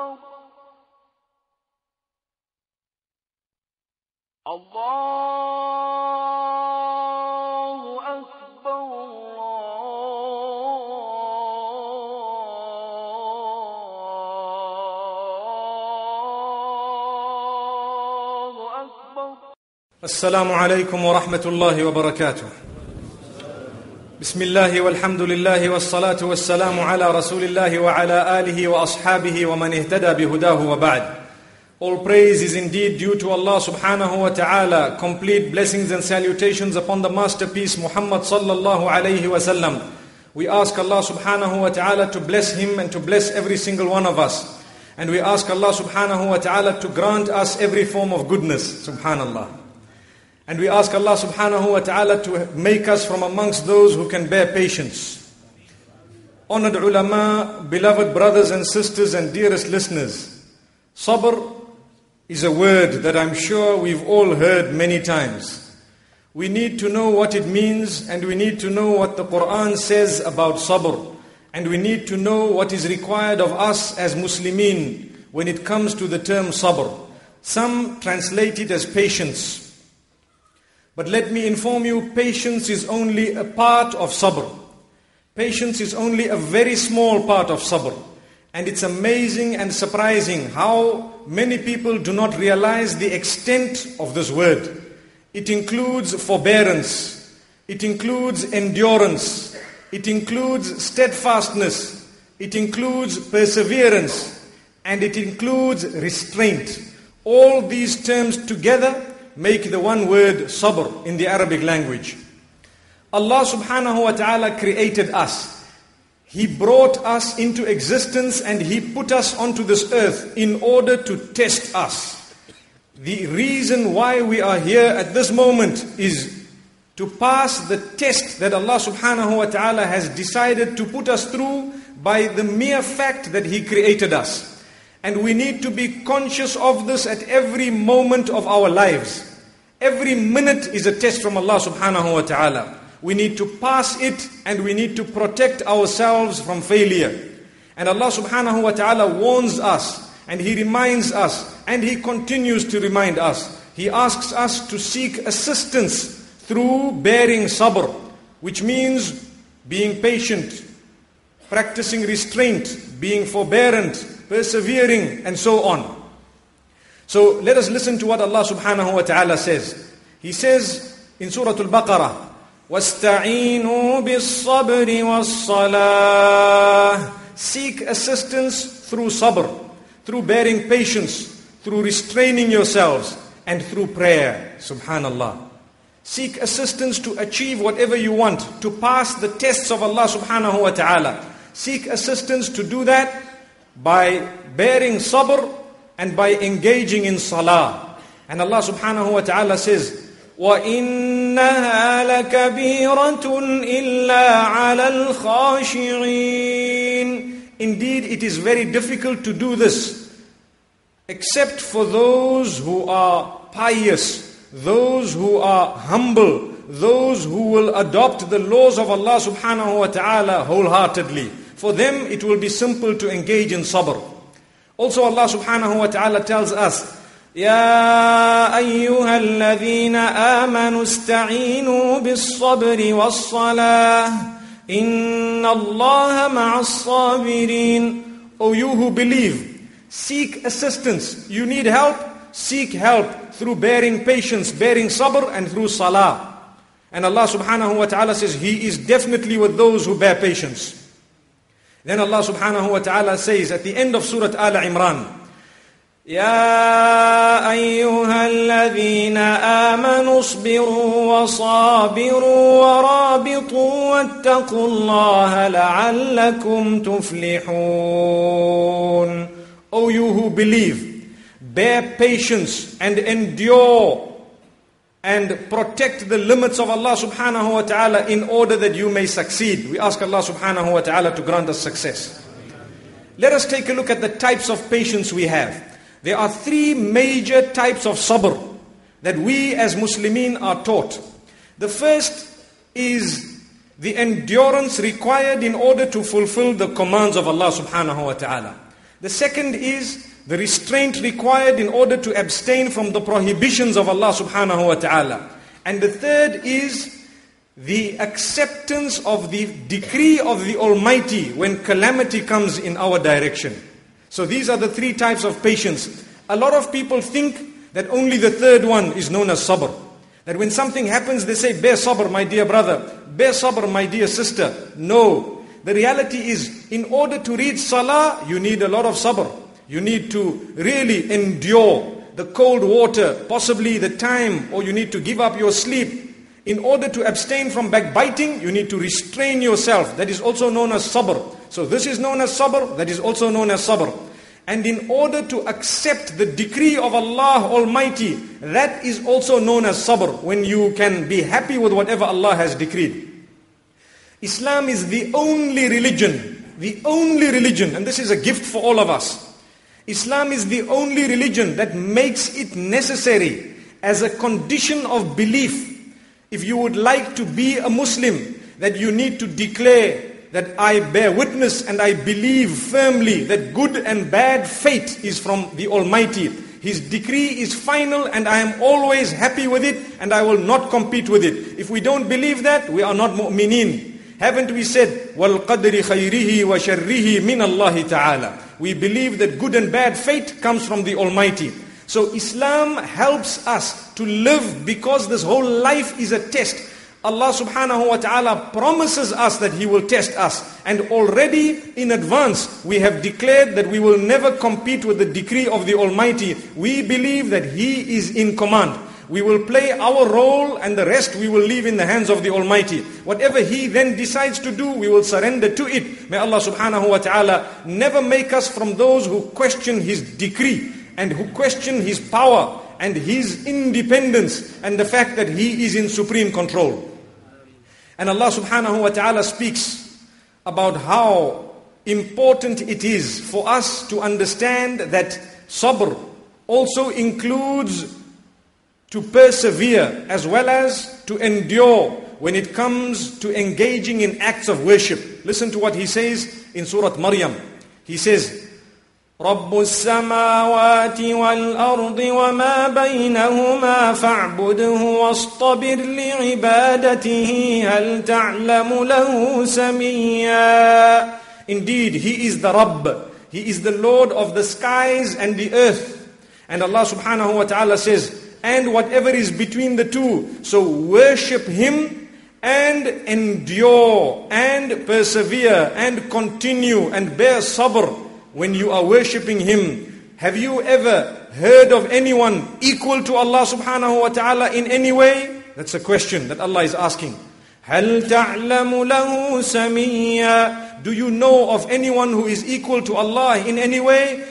السلام عليكم ورحمة الله وبركاته. بسم الله والحمد لله والصلاة والسلام على رسول الله وعلى آله وأصحابه ومن اهتدى بهداه وبعد. All praise is indeed due to Allah subhanahu wa ta'ala. Complete blessings and salutations upon the masterpiece Muhammad sallallahu alayhi wa sallam. We ask Allah subhanahu wa ta'ala to bless him and to bless every single one of us. And we ask Allah subhanahu wa ta'ala to grant us every form of goodness. Subhanallah. And we ask Allah subhanahu wa ta'ala to make us from amongst those who can bear patience. Honored ulama, beloved brothers and sisters and dearest listeners, sabr is a word that I'm sure we've all heard many times. We need to know what it means, and we need to know what the Quran says about sabr. And we need to know what is required of us as Muslimin when it comes to the term sabr. Some translate it as patience. But let me inform you, patience is only a part of sabr. Patience is only a very small part of sabr. And it's amazing and surprising how many people do not realize the extent of this word. It includes forbearance. It includes endurance. It includes steadfastness. It includes perseverance. And it includes restraint. All these terms together make the one word sabr in the Arabic language. Allah subhanahu wa ta'ala created us. He brought us into existence and He put us onto this earth in order to test us. The reason why we are here at this moment is to pass the test that Allah subhanahu wa ta'ala has decided to put us through by the mere fact that He created us. And we need to be conscious of this at every moment of our lives. Every minute is a test from Allah subhanahu wa ta'ala. We need to pass it and we need to protect ourselves from failure. And Allah subhanahu wa ta'ala warns us and He reminds us and He continues to remind us. He asks us to seek assistance through bearing sabr, which means being patient, practicing restraint, being forbearant, persevering, and so on. So let us listen to what Allah subhanahu wa ta'ala says. He says in Surah Al-Baqarah, وَاسْتَعِينُوا بِالصَّبْرِ وَالصَّلَاةِ. Seek assistance through sabr, through bearing patience, through restraining yourselves, and through prayer. Subhanallah. Seek assistance to achieve whatever you want, to pass the tests of Allah subhanahu wa ta'ala. Seek assistance to do that by bearing sabr and by engaging in salah. And Allah subhanahu wa ta'ala says, وَإِنَّهَا لَكَبِيرَةٌ إِلَّا عَلَى الْخَاشِعِينَ. Indeed, it is very difficult to do this, except for those who are pious, those who are humble, those who will adopt the laws of Allah subhanahu wa ta'ala wholeheartedly. For them, it will be simple to engage in sabr. Also Allah subhanahu wa ta'ala tells us, يَا أَيُّهَا الَّذِينَ آمَنُوا اسْتَعِينُوا بِالصَّبْرِ وَالصَّلَاةِ إِنَّ اللَّهَ مَعَ الصَّابِرِينَ. O you who believe, seek assistance. You need help? Seek help through bearing patience, bearing sabr, and through salah. And Allah subhanahu wa ta'ala says, He is definitely with those who bear patience. Then Allah subhanahu wa ta'ala says at the end of Surah Al-Imran, يَا أَيُّهَا الَّذِينَ آمَنُوا اصْبِرُوا وَصَابِرُوا وَرَابِطُوا وَاتَّقُوا اللَّهَ لَعَلَّكُمْ تُفْلِحُونَ. O you who believe, bear patience and endure and protect the limits of Allah subhanahu wa ta'ala in order that you may succeed. We ask Allah subhanahu wa ta'ala to grant us success. Let us take a look at the types of patience we have. There are three major types of sabr that we as Muslimin are taught. The first is the endurance required in order to fulfill the commands of Allah subhanahu wa ta'ala. The second is the restraint required in order to abstain from the prohibitions of Allah subhanahu wa ta'ala. And the third is the acceptance of the decree of the Almighty when calamity comes in our direction. So these are the three types of patience. A lot of people think that only the third one is known as sabr. That when something happens, they say, bear sabr, my dear brother. Bear sabr, my dear sister. No. The reality is, in order to read salah, you need a lot of sabr. You need to really endure the cold water, possibly the time, or you need to give up your sleep. In order to abstain from backbiting, you need to restrain yourself. That is also known as sabr. So this is known as sabr, that is also known as sabr. And in order to accept the decree of Allah Almighty, that is also known as sabr, when you can be happy with whatever Allah has decreed. Islam is the only religion, and this is a gift for all of us. Islam is the only religion that makes it necessary as a condition of belief. If you would like to be a Muslim, that you need to declare that I bear witness and I believe firmly that good and bad fate is from the Almighty. His decree is final and I am always happy with it and I will not compete with it. If we don't believe that, we are not mu'mineen. Haven't we said, وَالْقَدْرِ خَيْرِهِ وَشَرِّهِ مِنَ اللَّهِ تَعَالَى. We believe that good and bad fate comes from the Almighty. So Islam helps us to live, because this whole life is a test. Allah subhanahu wa ta'ala promises us that He will test us. And already in advance we have declared that we will never compete with the decree of the Almighty. We believe that He is in command. We will play our role and the rest we will leave in the hands of the Almighty. Whatever He then decides to do, we will surrender to it. May Allah subhanahu wa ta'ala never make us from those who question His decree and who question His power and His independence and the fact that He is in supreme control. And Allah subhanahu wa ta'ala speaks about how important it is for us to understand that sabr also includes to persevere as well as to endure when it comes to engaging in acts of worship. Listen to what He says in Surah Maryam. He says, رَبُّ السَّمَاوَاتِ وَالْأَرْضِ وَمَا بَيْنَهُمَا فَاعْبُدْهُ وَاصْطَبِرْ لِعِبَادَتِهِ هَلْ تَعْلَمُ لَهُ سَمِيًّا. Indeed, He is the Rabb. He is the Lord of the skies and the earth. And Allah subhanahu wa ta'ala says, and whatever is between the two. So worship Him and endure and persevere and continue and bear sabr when you are worshipping Him. Have you ever heard of anyone equal to Allah subhanahu wa ta'ala in any way? That's a question that Allah is asking. هَلْ تَعْلَمُ لَهُ سَمِيًّا. Do you know of anyone who is equal to Allah in any way?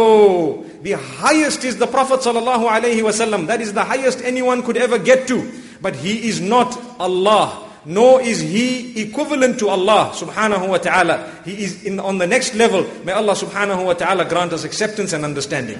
No. The highest is the Prophet sallallahu alaihi wasallam. That is the highest anyone could ever get to. But he is not Allah. Nor is he equivalent to Allah subhanahu wa ta'ala. He is on the next level. May Allah subhanahu wa ta'ala grant us acceptance and understanding.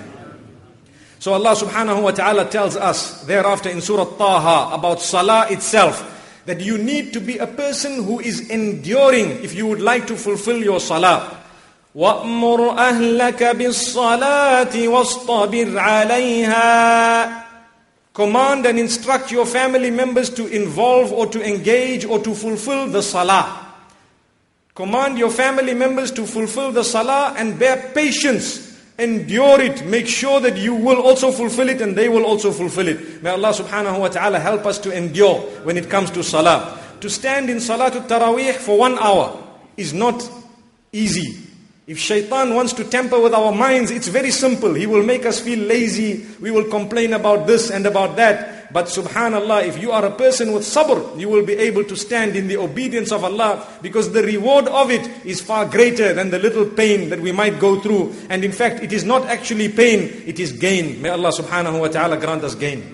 So Allah subhanahu wa ta'ala tells us thereafter in Surah Taha about salah itself, that you need to be a person who is enduring if you would like to fulfill your salah. وَأْمُرْ أَهْلَكَ بِالصَّلَاةِ وَاصْطَبِرْ عَلَيْهَا. Command and instruct your family members to involve or to engage or to fulfill the salah. Command your family members to fulfill the salah and bear patience. Endure it. Make sure that you will also fulfill it and they will also fulfill it. May Allah subhanahu wa ta'ala help us to endure when it comes to salah. To stand in salatul taraweeh for 1 hour is not easy. If shaitan wants to tamper with our minds, it's very simple. He will make us feel lazy. We will complain about this and about that. But subhanallah, if you are a person with sabr, you will be able to stand in the obedience of Allah, because the reward of it is far greater than the little pain that we might go through. And in fact, it is not actually pain, it is gain. May Allah subhanahu wa ta'ala grant us gain.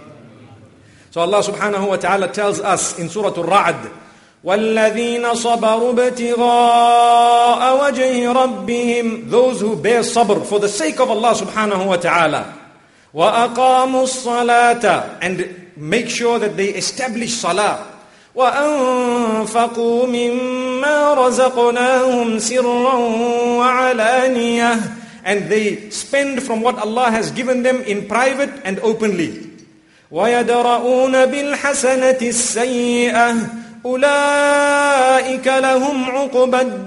So Allah subhanahu wa ta'ala tells us in Surah Al-Ra'd, وَالَّذِينَ صَبَرُوا ابْتِغَاءَ وَجْهِ رَبِّهِمْ. Those who bear sabr for the sake of Allah subhanahu wa ta'ala. وَأَقَامُوا الصَّلَاةَ. And make sure that they establish salah. وَأَنفَقُوا مِمَّا رَزَقْنَاهُمْ سِرًّا وَعَلَانِيَةً. and they spend from what Allah has given them in private and openly. وَيَدْرَؤُونَ بِالْحَسَنَةِ السَّيِّئَةِ أُولَٰئِكَ لَهُمْ عُقْبَى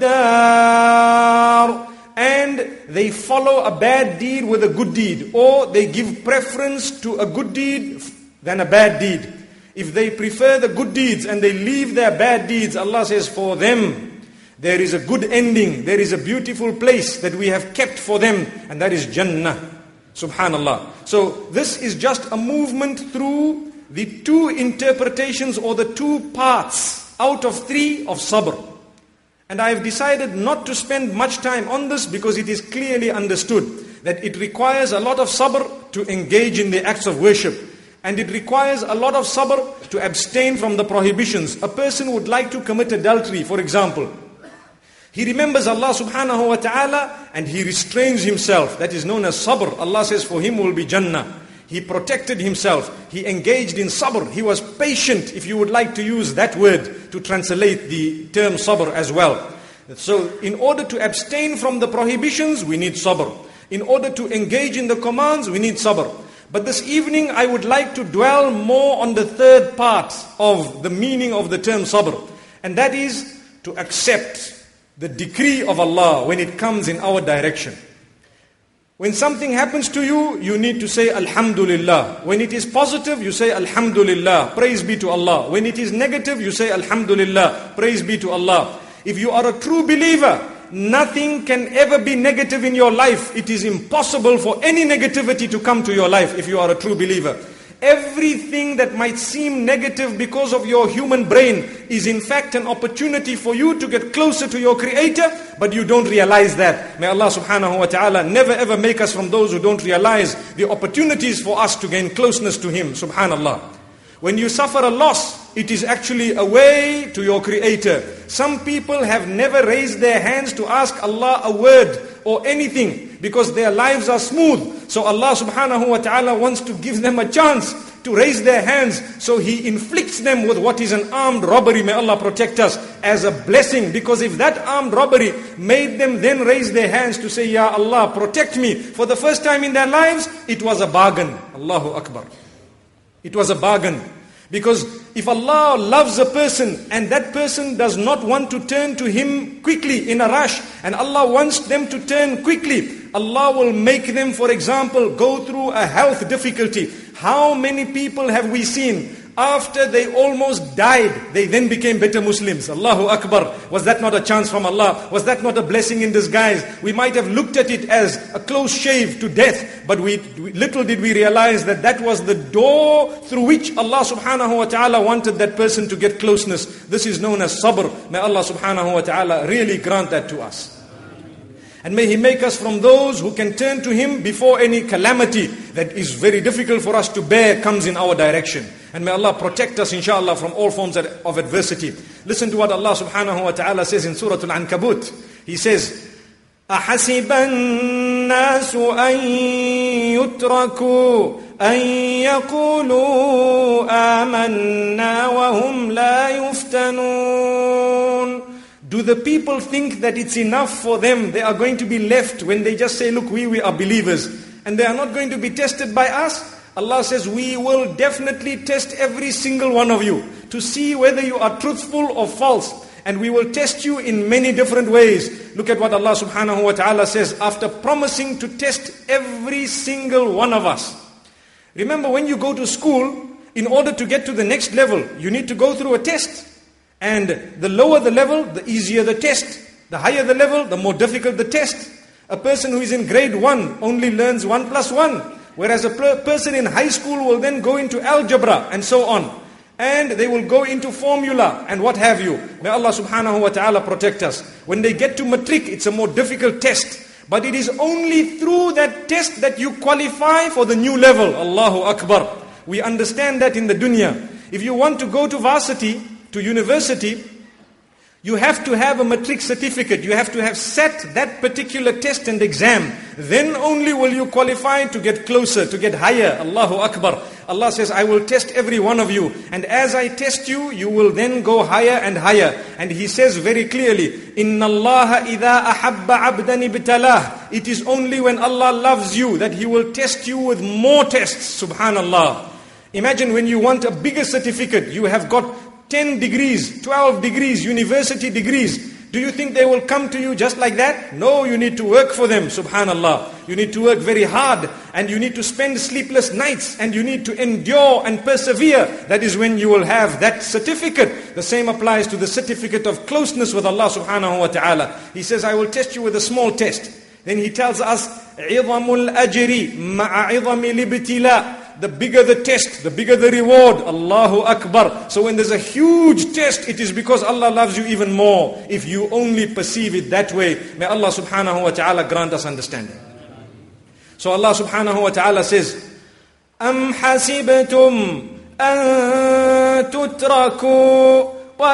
الدَّارِ. And they follow a bad deed with a good deed, or they give preference to a good deed than a bad deed. If they prefer the good deeds and they leave their bad deeds, Allah says for them, there is a good ending, there is a beautiful place that we have kept for them, and that is Jannah. Subhanallah. So this is just a movement through the two interpretations or the two parts out of three of sabr. And I have decided not to spend much time on this because it is clearly understood that it requires a lot of sabr to engage in the acts of worship. And it requires a lot of sabr to abstain from the prohibitions. A person would like to commit adultery, for example. He remembers Allah subhanahu wa ta'ala and he restrains himself. That is known as sabr. Allah says for him will be Jannah. He protected himself. He engaged in sabr. He was patient, if you would like to use that word to translate the term sabr as well. So in order to abstain from the prohibitions, we need sabr. In order to engage in the commands, we need sabr. But this evening I would like to dwell more on the third part of the meaning of the term sabr. And that is to accept the decree of Allah when it comes in our direction. When something happens to you, you need to say Alhamdulillah. When it is positive, you say Alhamdulillah, praise be to Allah. When it is negative, you say Alhamdulillah, praise be to Allah. If you are a true believer, nothing can ever be negative in your life. It is impossible for any negativity to come to your life if you are a true believer. Everything that might seem negative because of your human brain is in fact an opportunity for you to get closer to your Creator, but you don't realize that. May Allah subhanahu wa ta'ala never ever make us from those who don't realize the opportunities for us to gain closeness to Him, subhanallah. When you suffer a loss, it is actually a way to your Creator. Some people have never raised their hands to ask Allah a word or anything because their lives are smooth. So Allah subhanahu wa ta'ala wants to give them a chance to raise their hands. So He inflicts them with what is an armed robbery. May Allah protect us, as a blessing. Because if that armed robbery made them then raise their hands to say, Ya Allah, protect me, for the first time in their lives, it was a bargain. Allahu Akbar. It was a bargain. Because if Allah loves a person and that person does not want to turn to Him quickly in a rush, and Allah wants them to turn quickly, Allah will make them, for example, go through a health difficulty. How many people have we seen after they almost died, they then became better Muslims? Allahu Akbar. Was that not a chance from Allah? Was that not a blessing in disguise? We might have looked at it as a close shave to death, but little did we realize that that was the door through which Allah subhanahu wa ta'ala wanted that person to get closeness. This is known as sabr. May Allah subhanahu wa ta'ala really grant that to us. And may He make us from those who can turn to Him before any calamity that is very difficult for us to bear comes in our direction. And may Allah protect us, inshallah, from all forms of adversity. Listen to what Allah subhanahu wa ta'ala says in Surah Al-Ankabut. He says, أَحَسِبَ النَّاسُ أَن يُتْرَكُوا أَن يَقُولُوا آمَنَّا وَهُمْ لَا يُفْتَنُونَ. Do the people think that it's enough for them? They are going to be left when they just say, look, we are believers, and they are not going to be tested by us? Allah says, we will definitely test every single one of you to see whether you are truthful or false. And we will test you in many different ways. Look at what Allah subhanahu wa ta'ala says after promising to test every single one of us. Remember, when you go to school, in order to get to the next level, you need to go through a test. And the lower the level, the easier the test. The higher the level, the more difficult the test. A person who is in grade 1 only learns 1 plus 1. Whereas a person in high school will then go into algebra and so on. And they will go into formula and what have you. May Allah subhanahu wa ta'ala protect us. When they get to matric, it's a more difficult test. But it is only through that test that you qualify for the new level. Allahu Akbar. We understand that in the dunya. If you want to go to varsity, to university, you have to have a matric certificate. You have to have sat that particular test and exam. Then only will you qualify to get closer, to get higher. Allahu Akbar. Allah says, I will test every one of you. And as I test you, you will then go higher and higher. And He says very clearly, إِنَّ اللَّهَ إِذَا أَحَبَّ عَبْدًا ابْتَلَاهُ. it is only when Allah loves you that He will test you with more tests. Subhanallah. Imagine when you want a bigger certificate, you have got 10 degrees, 12 degrees, university degrees. Do you think they will come to you just like that? No, you need to work for them, subhanallah. You need to work very hard, and you need to spend sleepless nights, and you need to endure and persevere. That is when you will have that certificate. The same applies to the certificate of closeness with Allah subhanahu wa ta'ala. He says, I will test you with a small test. Then He tells us, عِظَمُ الْأَجْرِ مَعَ عِظَمِ الْإِبْتِلَاءِ. The bigger the test, the bigger the reward. Allahu Akbar. So when there's a huge test, it is because Allah loves you even more. If you only perceive it that way, may Allah subhanahu wa ta'ala grant us understanding. So Allah subhanahu wa ta'ala says, أَمْ حَسِبْتُمْ أَن تُتْرَكُوا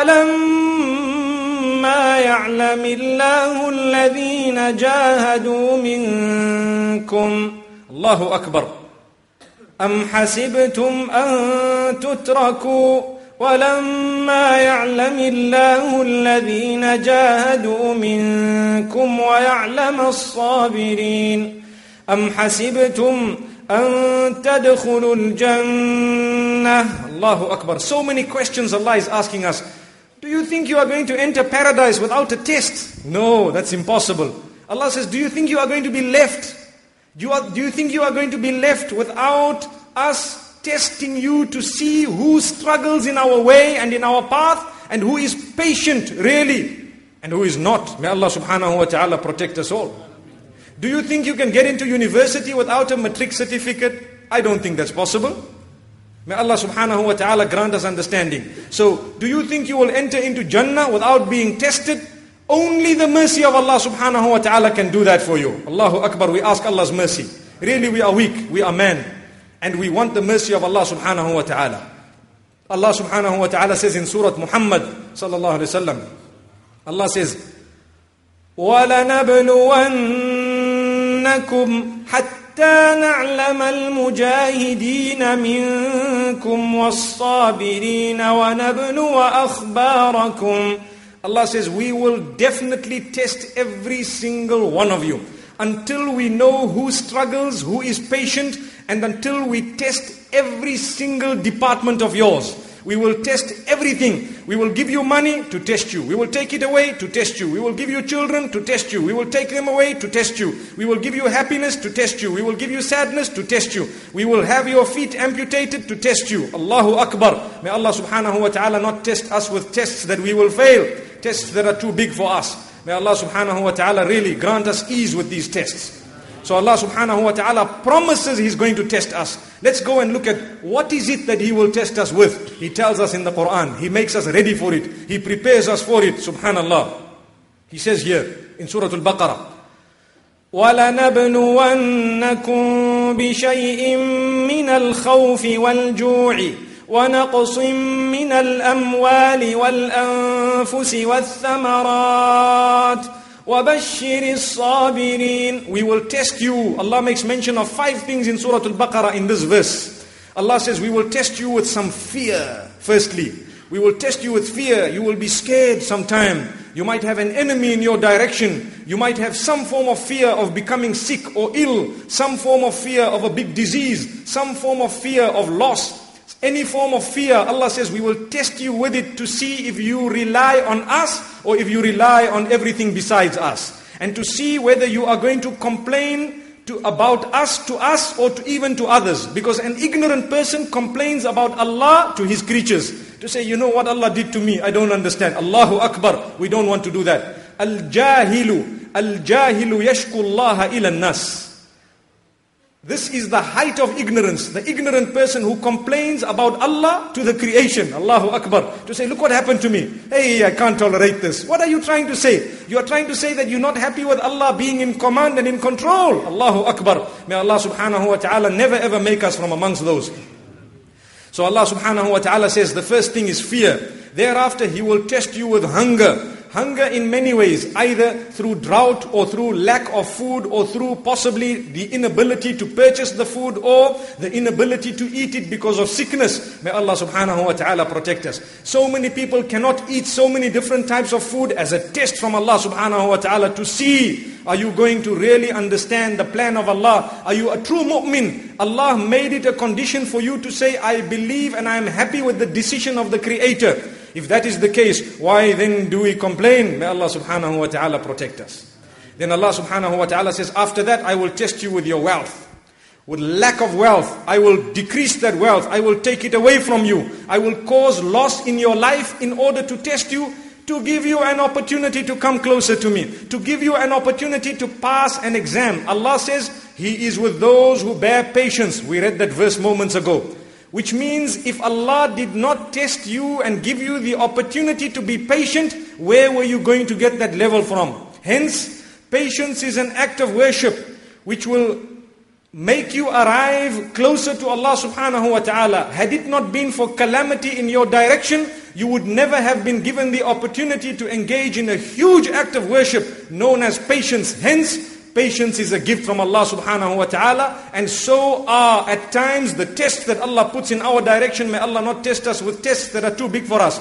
وَلَمَّا يَعْلَمِ اللَّهُ الَّذِينَ جَاهَدُوا مِنكُمْ. Allahu Akbar. أَمْ حَسِبْتُمْ أَن تُتْرَكُوا وَلَمَّا يَعْلَمِ اللَّهُ الَّذِينَ جَاهَدُوا مِنكُمْ وَيَعْلَمَ الصَّابِرِينَ أَمْ حَسِبْتُمْ أَن تَدْخُلُوا الْجَنَّةَ. Allahu Akbar. So many questions Allah is asking us. Do you think you are going to enter paradise without a test? No, that's impossible. Allah says, do you think you are going to be left? Do you think you are going to be left without us testing you to see who struggles in our way and in our path, and who is patient really and who is not? May Allah subhanahu wa ta'ala protect us all. Do you think you can get into university without a matric certificate? I don't think that's possible. May Allah subhanahu wa ta'ala grant us understanding. So, do you think you will enter into Jannah without being tested? Only the mercy of Allah subhanahu wa ta'ala can do that for you. Allahu Akbar, we ask Allah's mercy. Really we are weak, we are men. And we want the mercy of Allah subhanahu wa ta'ala. Allah subhanahu wa ta'ala says in Surah Muhammad sallallahu alayhi wa sallam, Allah says, وَلَنَبْلُوَنَّكُمْ حَتَّى نَعْلَمَ الْمُجَاهِدِينَ مِنكُمْ وَالصَّابِرِينَ وَنَبْلُوَ أَخْبَارَكُمْ. Allah says, we will definitely test every single one of you until we know who struggles, who is patient, and until we test every single department of yours. We will test everything. We will give you money to test you. We will take it away to test you. We will give you children to test you. We will take them away to test you. We will give you happiness to test you. We will give you sadness to test you. We will have your feet amputated to test you. Allahu Akbar. May Allah subhanahu wa ta'ala not test us with tests that we will fail. Tests that are too big for us. May Allah subhanahu wa ta'ala really grant us ease with these tests. So Allah subhanahu wa ta'ala promises He's going to test us. Let's go and look at what is it that He will test us with. He tells us in the Quran. He makes us ready for it. He prepares us for it. Subhanallah. He says here in Surah Al-Baqarah, وَلَنَبْلُوَنَّكُمْ بِشَيْءٍ مِّنَ الْخَوْفِ وَالْجُوعِ وَنَقْصٍ مِّنَ الْأَمْوَالِ وَالْأَنفُسِ وَالثَّمَرَاتِ وَبَشِّرِ الصَّابِرِينَ. We will test you. Allah makes mention of 5 things in Surah Al-Baqarah in this verse. Allah says, we will test you with some fear. Firstly, we will test you with fear. You will be scared sometime. You might have an enemy in your direction. You might have some form of fear of becoming sick or ill. Some form of fear of a big disease. Some form of fear of loss. Any form of fear, Allah says, we will test you with it to see if you rely on us or if you rely on everything besides us. And to see whether you are going to complain about us to us or even to others. Because an ignorant person complains about Allah to his creatures. To say, you know what Allah did to me, I don't understand. Allahu Akbar, we don't want to do that. Al-jahilu yashku Allah ila nas. This is the height of ignorance. The ignorant person who complains about Allah to the creation. Allahu Akbar. To say, look what happened to me. Hey, I can't tolerate this. What are you trying to say? You are trying to say that you're not happy with Allah being in command and in control. Allahu Akbar. May Allah subhanahu wa ta'ala never ever make us from amongst those. So Allah subhanahu wa ta'ala says the first thing is fear. Thereafter He will test you with hunger. hunger in many ways, either through drought or through lack of food or through possibly the inability to purchase the food or the inability to eat it because of sickness. May Allah subhanahu wa ta'ala protect us. So many people cannot eat so many different types of food as a test from Allah subhanahu wa ta'ala to see, are you going to really understand the plan of Allah? Are you a true mu'min? Allah made it a condition for you to say, I believe and I am happy with the decision of the Creator. If that is the case, why then do we complain? May Allah subhanahu wa ta'ala protect us. Then Allah subhanahu wa ta'ala says, after that I will test you with your wealth. With lack of wealth, I will decrease that wealth. I will take it away from you. I will cause loss in your life in order to test you, to give you an opportunity to come closer to me, to give you an opportunity to pass an exam. Allah says, He is with those who bear patience. We read that verse moments ago. Which means if Allah did not test you and give you the opportunity to be patient, where were you going to get that level from? Hence, patience is an act of worship which will make you arrive closer to Allah subhanahu wa ta'ala. Had it not been for calamity in your direction, you would never have been given the opportunity to engage in a huge act of worship known as patience. Hence, patience is a gift from Allah subhanahu wa ta'ala, and so are at times the tests that Allah puts in our direction. May Allah not test us with tests that are too big for us.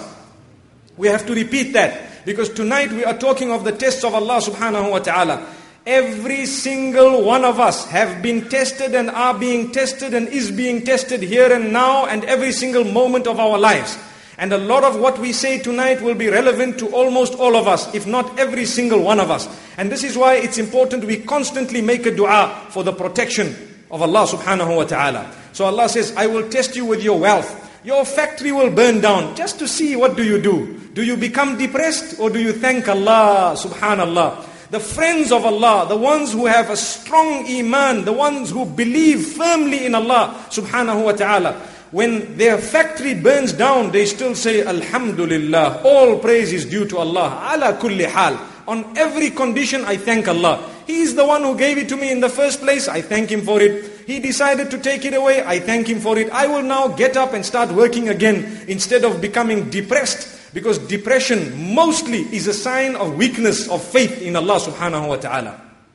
We have to repeat that, because tonight we are talking of the tests of Allah subhanahu wa ta'ala. Every single one of us have been tested and are being tested and is being tested here and now and every single moment of our lives. And a lot of what we say tonight will be relevant to almost all of us, if not every single one of us. And this is why it's important we constantly make a dua for the protection of Allah subhanahu wa ta'ala. So Allah says, I will test you with your wealth. Your factory will burn down just to see what do you do. Do you become depressed or do you thank Allah subhanallah? The friends of Allah, the ones who have a strong iman, the ones who believe firmly in Allah subhanahu wa ta'ala, when their factory burns down, they still say, Alhamdulillah, all praise is due to Allah. Ala kulli hal. On every condition, I thank Allah. He is the one who gave it to me in the first place. I thank Him for it. He decided to take it away. I thank Him for it. I will now get up and start working again instead of becoming depressed. Because depression mostly is a sign of weakness of faith in Allah subhanahu wa ta'ala.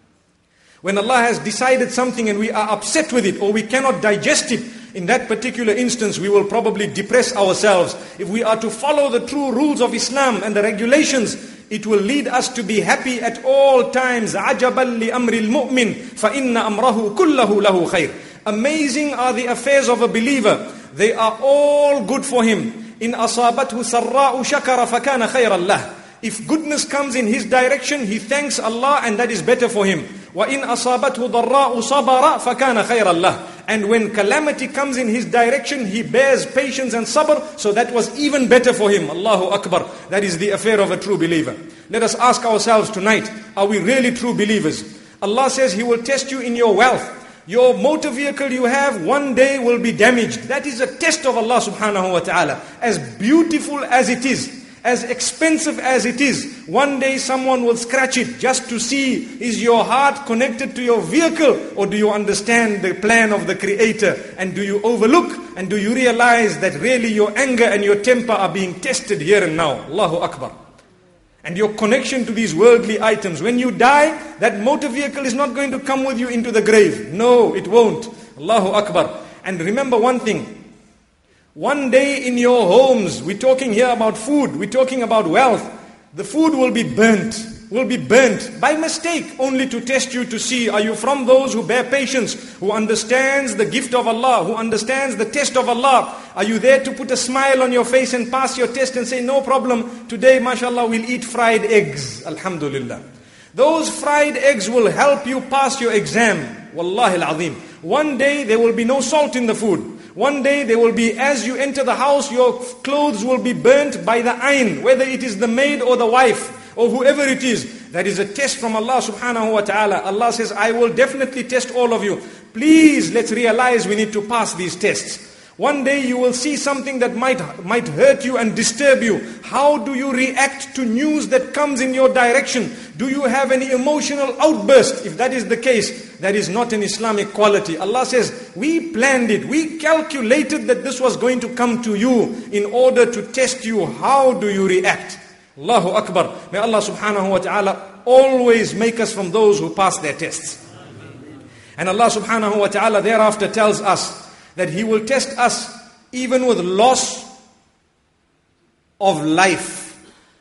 When Allah has decided something and we are upset with it or we cannot digest it, in that particular instance, we will probably depress ourselves. If we are to follow the true rules of Islam and the regulations, it will lead us to be happy at all times. عَجَبًا لِأَمْرِ الْمُؤْمِنِ فَإِنَّ أَمْرَهُ كُلَّهُ لَهُ خَيْرٌ. Amazing are the affairs of a believer. They are all good for him. إِنْ أَصَابَتْهُ سَرَّاءُ شَكَرَ فَكَانَ خَيْرًا لَهُ. If goodness comes in his direction, he thanks Allah and that is better for him. وَإِنْ أَصَابَتْهُ ضَرَّاءُ صَبَرَ فَكَانَ خَيْرًا لَهُ. And when calamity comes in his direction, he bears patience and sabr, so that was even better for him. Allahu Akbar. That is the affair of a true believer. Let us ask ourselves tonight, are we really true believers? Allah says He will test you in your wealth. Your motor vehicle you have one day will be damaged. That is a test of Allah subhanahu wa ta'ala. As beautiful as it is, as expensive as it is, one day someone will scratch it just to see, is your heart connected to your vehicle or do you understand the plan of the Creator? And do you overlook and do you realize that really your anger and your temper are being tested here and now? Allahu Akbar. And your connection to these worldly items. When you die, that motor vehicle is not going to come with you into the grave. No, it won't. Allahu Akbar. And remember one thing. One day in your homes, we're talking here about food, we're talking about wealth. The food will be burnt by mistake, only to test you to see, are you from those who bear patience, who understands the gift of Allah, who understands the test of Allah? Are you there to put a smile on your face and pass your test and say, no problem, today mashallah we'll eat fried eggs, alhamdulillah. Those fried eggs will help you pass your exam, wallahi al-azim. One day there will be no salt in the food. One day there will be, as you enter the house, your clothes will be burnt by the ayn, whether it is the maid or the wife or whoever it is. That is a test from Allah subhanahu wa ta'ala. Allah says, I will definitely test all of you. Please, let's realize we need to pass these tests. One day you will see something that might hurt you and disturb you. How do you react to news that comes in your direction? Do you have any emotional outburst? If that is the case, that is not an Islamic quality. Allah says, we planned it. We calculated that this was going to come to you in order to test you. How do you react? Allahu Akbar. May Allah subhanahu wa ta'ala always make us from those who pass their tests. And Allah subhanahu wa ta'ala thereafter tells us that He will test us even with loss of life.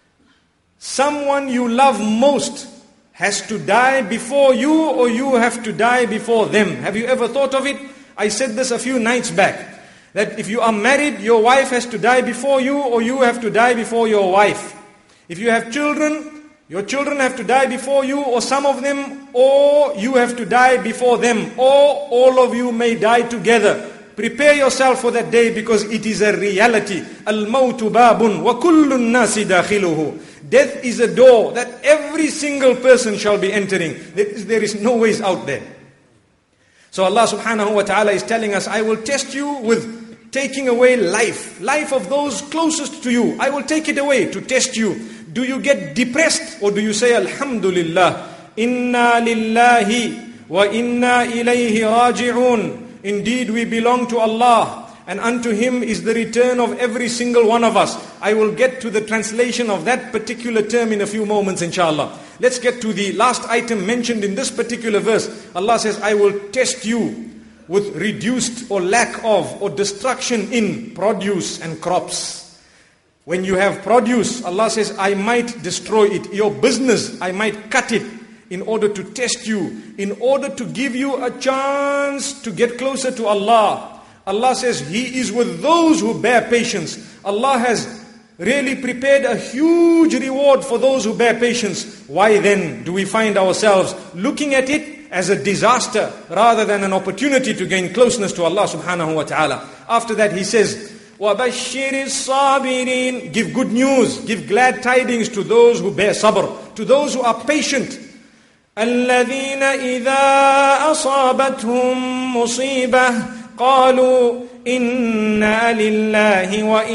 Someone you love most has to die before you, or you have to die before them. Have you ever thought of it? I said this a few nights back, that if you are married, your wife has to die before you, or you have to die before your wife. If you have children, your children have to die before you, or some of them, or you have to die before them, or all of you may die together. Prepare yourself for that day, because it is a reality. Al-mawtu babun wa kullu nasi dakhiluhu. Death is a door that every single person shall be entering. There is no ways out there. So Allah subhanahu wa ta'ala is telling us, I will test you with taking away life of those closest to you. I will take it away to test you. Do you get depressed, or do you say Alhamdulillah, Inna lillahi wa inna ilayhi raji'un. Indeed we belong to Allah, and unto Him is the return of every single one of us. I will get to the translation of that particular term in a few moments, inshallah. Let's get to the last item mentioned in this particular verse. Allah says, I will test you with reduced or lack of or destruction in produce and crops. When you have produce, Allah says, I might destroy it. Your business, I might cut it in order to test you, in order to give you a chance to get closer to Allah. Allah says He is with those who bear patience. Allah has really prepared a huge reward for those who bear patience. Why then do we find ourselves looking at it as a disaster rather than an opportunity to gain closeness to Allah subhanahu wa ta'ala? After that He says, وَبَشِّرِ الصَّابِرِينَ. Give good news, give glad tidings to those who bear sabr, to those who are patient. الَّذِينَ إِذَا أَصَابَتْهُمْ مُصِيبَةٌ قالوا إنا لله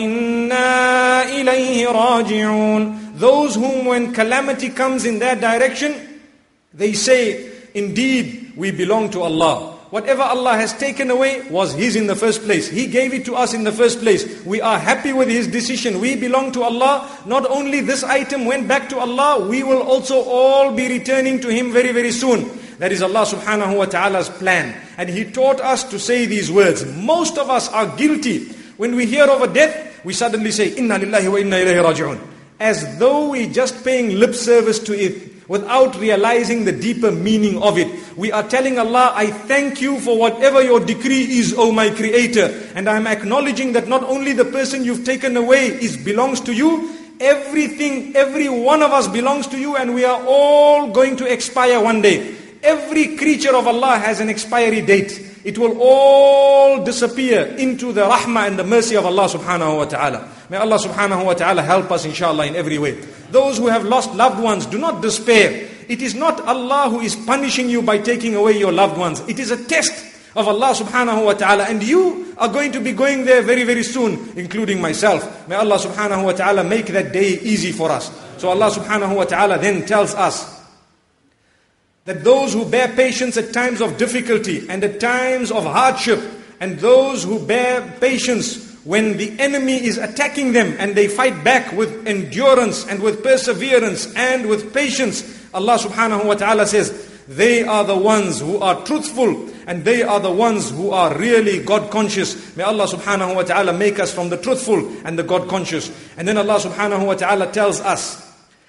وإنا إليه راجعون. Those whom when calamity comes in their direction, they say, indeed we belong to Allah. Whatever Allah has taken away was His in the first place. He gave it to us in the first place. We are happy with His decision. We belong to Allah. Not only this item went back to Allah, we will also all be returning to Him very, very soon. That is Allah subhanahu wa ta'ala's plan. And He taught us to say these words. Most of us are guilty. When we hear of a death, we suddenly say, Inna lillahi wa inna ilayhi raji'un. As though we're just paying lip service to it, without realizing the deeper meaning of it. We are telling Allah, I thank you for whatever your decree is, O my Creator. And I'm acknowledging that not only the person you've taken away belongs to you, everything, every one of us belongs to you, and we are all going to expire one day. Every creature of Allah has an expiry date. It will all disappear into the rahmah and the mercy of Allah subhanahu wa ta'ala. May Allah subhanahu wa ta'ala help us inshallah in every way. Those who have lost loved ones, do not despair. It is not Allah who is punishing you by taking away your loved ones. It is a test of Allah subhanahu wa ta'ala. And you are going to be going there very, very soon, including myself. May Allah subhanahu wa ta'ala make that day easy for us. So Allah subhanahu wa ta'ala then tells us that those who bear patience at times of difficulty and at times of hardship, and those who bear patience when the enemy is attacking them and they fight back with endurance and with perseverance and with patience, Allah subhanahu wa ta'ala says, they are the ones who are truthful and they are the ones who are really God conscious. May Allah subhanahu wa ta'ala make us from the truthful and the God conscious. And then Allah subhanahu wa ta'ala tells us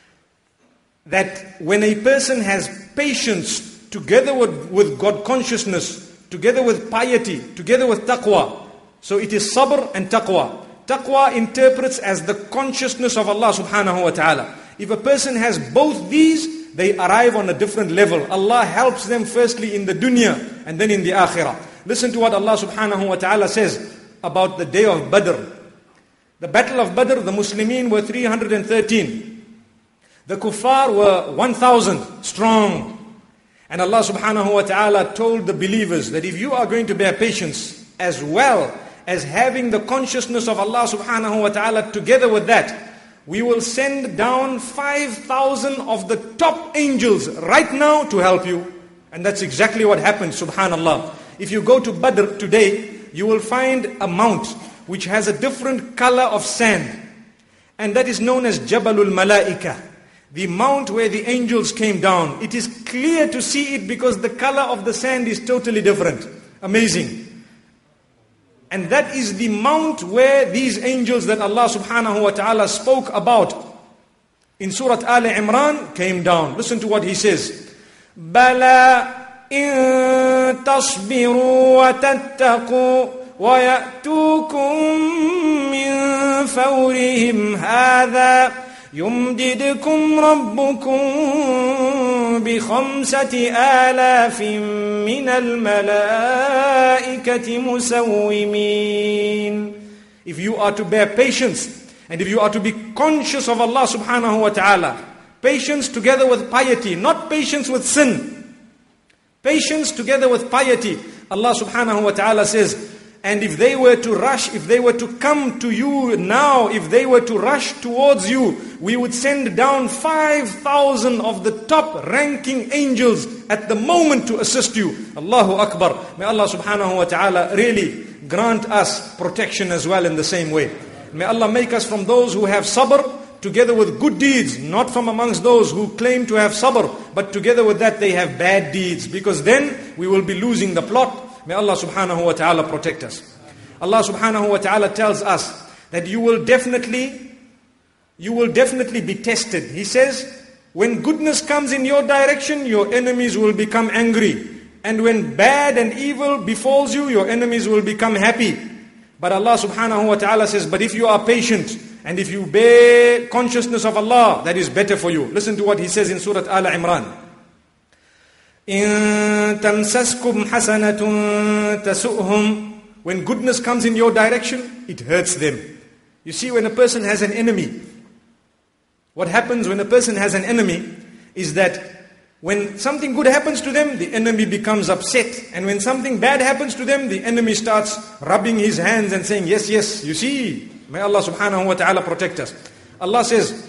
that when a person has patience together with God consciousness, together with piety, together with taqwa, so it is sabr and taqwa. Taqwa interprets as the consciousness of Allah subhanahu wa ta'ala. If a person has both these, they arrive on a different level. Allah helps them firstly in the dunya and then in the akhirah. Listen to what Allah subhanahu wa ta'ala says about the day of Badr. The battle of Badr, the Muslimin were 313. The kuffar were 1,000 strong. And Allah subhanahu wa ta'ala told the believers that if you are going to bear patience as well as having the consciousness of Allah subhanahu wa ta'ala together with that, we will send down 5,000 of the top angels right now to help you. And that's exactly what happened, subhanallah. If you go to Badr today, you will find a mount which has a different color of sand. and that is known as Jabalul Malaika, the mount where the angels came down. It is clear to see it because the color of the sand is totally different. Amazing. And that is the mount where these angels that Allah subhanahu wa ta'ala spoke about in Surah Al Imran came down. Listen to what He says. Bala in tasbiru wa tattaqu wa ya'tukum min fawrihim hadha يمددكم ربكم ب5,000 من الملائكة مسومين. If you are to bear patience, and if you are to be conscious of Allah subhanahu wa ta'ala, patience together with piety, not patience with sin, patience together with piety, Allah subhanahu wa ta'ala says, and if they were to rush, if they were to come to you now, if they were to rush towards you, we would send down 5,000 of the top ranking angels at the moment to assist you. Allahu Akbar. May Allah subhanahu wa ta'ala really grant us protection as well in the same way. May Allah make us from those who have sabr together with good deeds, not from amongst those who claim to have sabr, but together with that they have bad deeds, because then we will be losing the plot. May Allah subhanahu wa ta'ala protect us. Allah subhanahu wa ta'ala tells us that you will definitely be tested. He says, when goodness comes in your direction, your enemies will become angry. And when bad and evil befalls you, your enemies will become happy. But Allah subhanahu wa ta'ala says, but if you are patient, and if you bear consciousness of Allah, that is better for you. Listen to what He says in Surah Al Imran. إن تمسسكم حسنة تسؤهم. When goodness comes in your direction, it hurts them. You see, when a person has an enemy, what happens when a person has an enemy is that when something good happens to them, the enemy becomes upset. And when something bad happens to them, the enemy starts rubbing his hands and saying, yes, yes, you see. May Allah subhanahu wa ta'ala protect us. Allah says,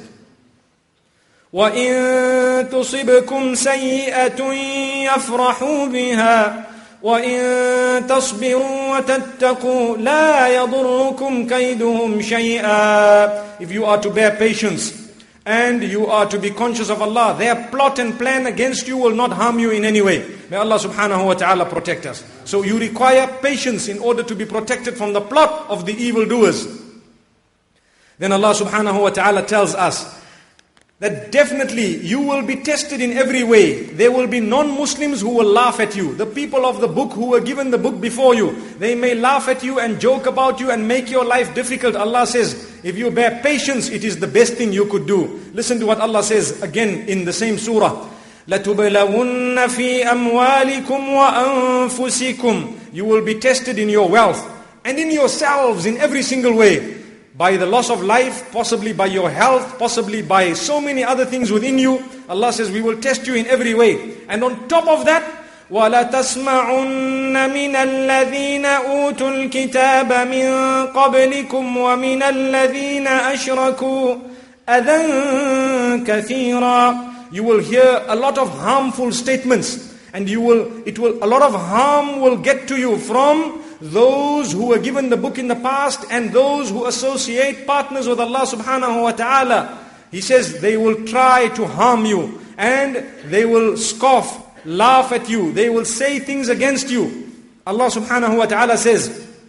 وَإِن تُصِبْكُمْ سَيِّئَةٌ يَفْرَحُوا بِهَا وَإِن تَصْبِرُوا وَتَتَّقُوا لَا يَضُرُّكُمْ كَيْدُهُمْ شَيْئًا. If you are to bear patience and you are to be conscious of Allah, their plot and plan against you will not harm you in any way. May Allah subhanahu wa ta'ala protect us. So you require patience in order to be protected from the plot of the evildoers. Then Allah subhanahu wa ta'ala tells us that definitely you will be tested in every way. There will be non-Muslims who will laugh at you. The people of the book who were given the book before you, they may laugh at you and joke about you and make your life difficult. Allah says, if you bear patience, it is the best thing you could do. Listen to what Allah says again in the same surah. لَتُبْلَوُنَّ فِي أَمْوَالِكُمْ وَأَنفُسِكُمْ. You will be tested in your wealth and in yourselves in every single way. By the loss of life, possibly by your health, possibly by so many other things within you. Allah says, we will test you in every way. And on top of that, وَلَتَسْمَعُنَّ مِنَ الَّذِينَ أُوتُوا الْكِتَابَ مِنْ قَبْلِكُمْ وَمِنَ الَّذِينَ أَشْرَكُوا أَذًى كَثِيرًا. You will hear a lot of harmful statements, and a lot of harm will get to you from those who were given the book in the past and those who associate partners with Allah subhanahu wa ta'ala. He says they will try to harm you and they will scoff, laugh at you. They will say things against you. Allah subhanahu wa ta'ala says,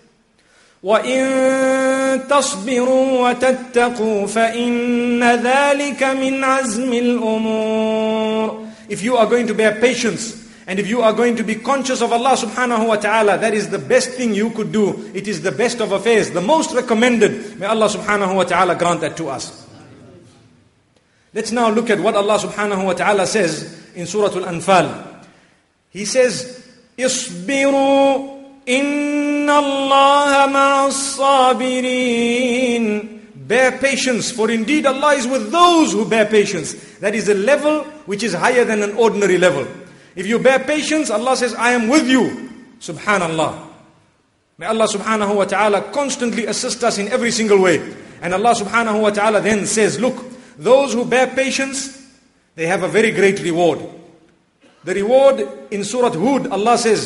وَإِن تَصْبِرُوا وَتَتَّقُوا فَإِنَّ ذَلِكَ مِنْ عَزْمِ الْأُمُورِ. If you are going to bear patience, and if you are going to be conscious of Allah subhanahu wa ta'ala, that is the best thing you could do. It is the best of affairs, the most recommended. May Allah subhanahu wa ta'ala grant that to us. Let's now look at what Allah subhanahu wa ta'ala says in Surah Al-Anfal. He says, اصبروا إن الله مع الصابرين. Bear patience, for indeed Allah is with those who bear patience. That is a level which is higher than an ordinary level. If you bear patience, Allah says, I am with you. Subhanallah. May Allah subhanahu wa ta'ala constantly assist us in every single way. And Allah subhanahu wa ta'ala then says, look, those who bear patience, they have a very great reward. The reward in Surah Hud, Allah says,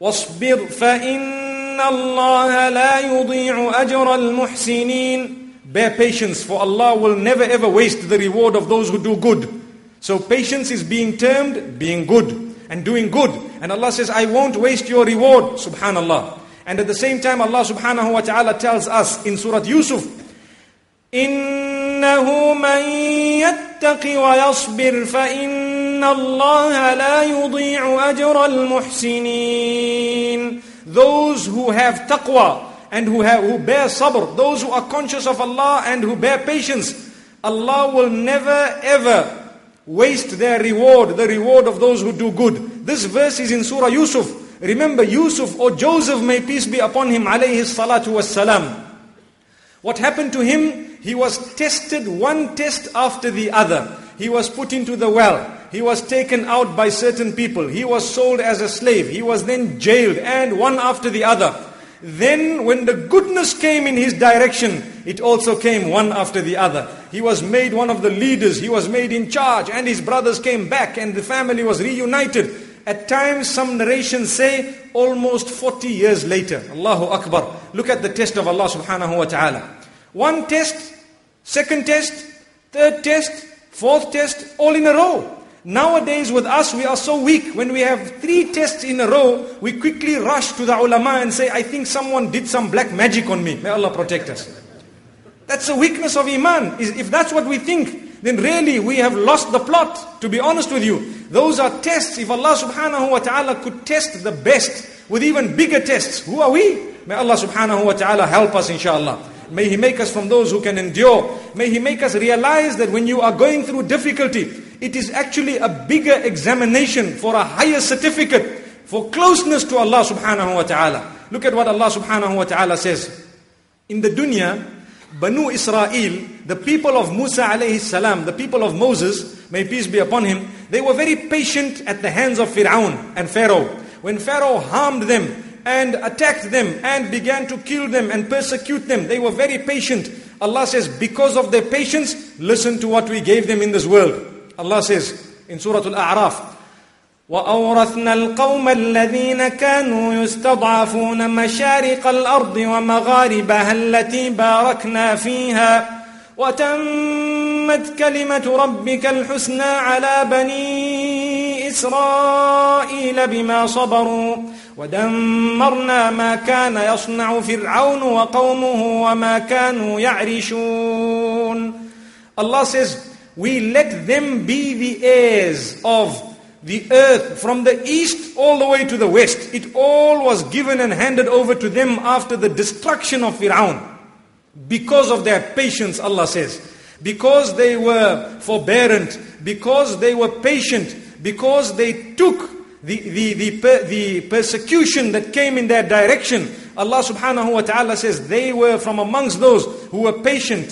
وَاصْبِرْ فَإِنَّ اللَّهَ لَا يُضِيعُ أَجْرَ الْمُحْسِنِينَ. bear patience, for Allah will never ever waste the reward of those who do good. So patience is being termed being good and doing good. And Allah says, I won't waste your reward, subhanallah. And at the same time, Allah subhanahu wa ta'ala tells us in Surah Yusuf, إِنَّهُ مَن يَتَّقِ وَيَصْبِرْ فَإِنَّ اللَّهَ لَا يُضِيعُ أَجْرَ الْمُحْسِنِينَ. Those who have taqwa and who bear sabr, those who are conscious of Allah and who bear patience, Allah will never ever waste their reward, the reward of those who do good. This verse is in Surah Yusuf. Remember Yusuf, or Joseph, may peace be upon him, alayhi salatu wassalam. What happened to him? He was tested, one test after the other. He was put into the well. He was taken out by certain people. He was sold as a slave. He was then jailed, and one after the other. Then when the goodness came in his direction, it also came one after the other. He was made one of the leaders. He was made in charge, and his brothers came back, and the family was reunited. At times, some narrations say, almost 40 years later. Allahu Akbar. Look at the test of Allah subhanahu wa ta'ala. One test, second test, third test, fourth test, all in a row. Nowadays with us, we are so weak. When we have 3 tests in a row, we quickly rush to the ulama and say, I think someone did some black magic on me. May Allah protect us. That's a weakness of iman. If that's what we think, then really we have lost the plot, to be honest with you. Those are tests. If Allah subhanahu wa ta'ala could test the best with even bigger tests, who are we? May Allah subhanahu wa ta'ala help us, inshallah. May He make us from those who can endure. May He make us realize that when you are going through difficulty, it is actually a bigger examination for a higher certificate, for closeness to Allah subhanahu wa ta'ala. Look at what Allah subhanahu wa ta'ala says. In the dunya, Banu Israel, the people of Musa alayhi salam, the people of Moses, may peace be upon him, they were very patient at the hands of Fir'aun and Pharaoh. When Pharaoh harmed them and attacked them and began to kill them and persecute them, they were very patient. Allah says, because of their patience, listen to what we gave them in this world. Allah says in Surah Al-A'raf, وَأَوْرَثْنَا الْقَوْمَ الَّذِينَ كَانُوا يُسْتَضْعَفُونَ مَشَارِقَ الْأَرْضِ وَمَغَارِبَهَا الَّتِي بَارَكْنَا فِيهَا وَتَمَّتْ كَلِمَةُ رَبِّكَ الْحُسْنَى عَلَى بَنِي إِسْرَائِيلَ بِمَا صَبَرُوا وَدَمَّرْنَا مَا كَانَ يَصْنَعُ فِرْعَوْنُ وَقَوْمُهُ وَمَا كَانُوا يَعْرِشُونَ. Allah says, we let them be the heirs of the earth from the east all the way to the west. It all was given and handed over to them after the destruction of Fir'aun. Because of their patience, Allah says. Because they were forbearant, because they were patient, because they took the persecution that came in their direction. Allah subhanahu wa ta'ala says they were from amongst those who were patient,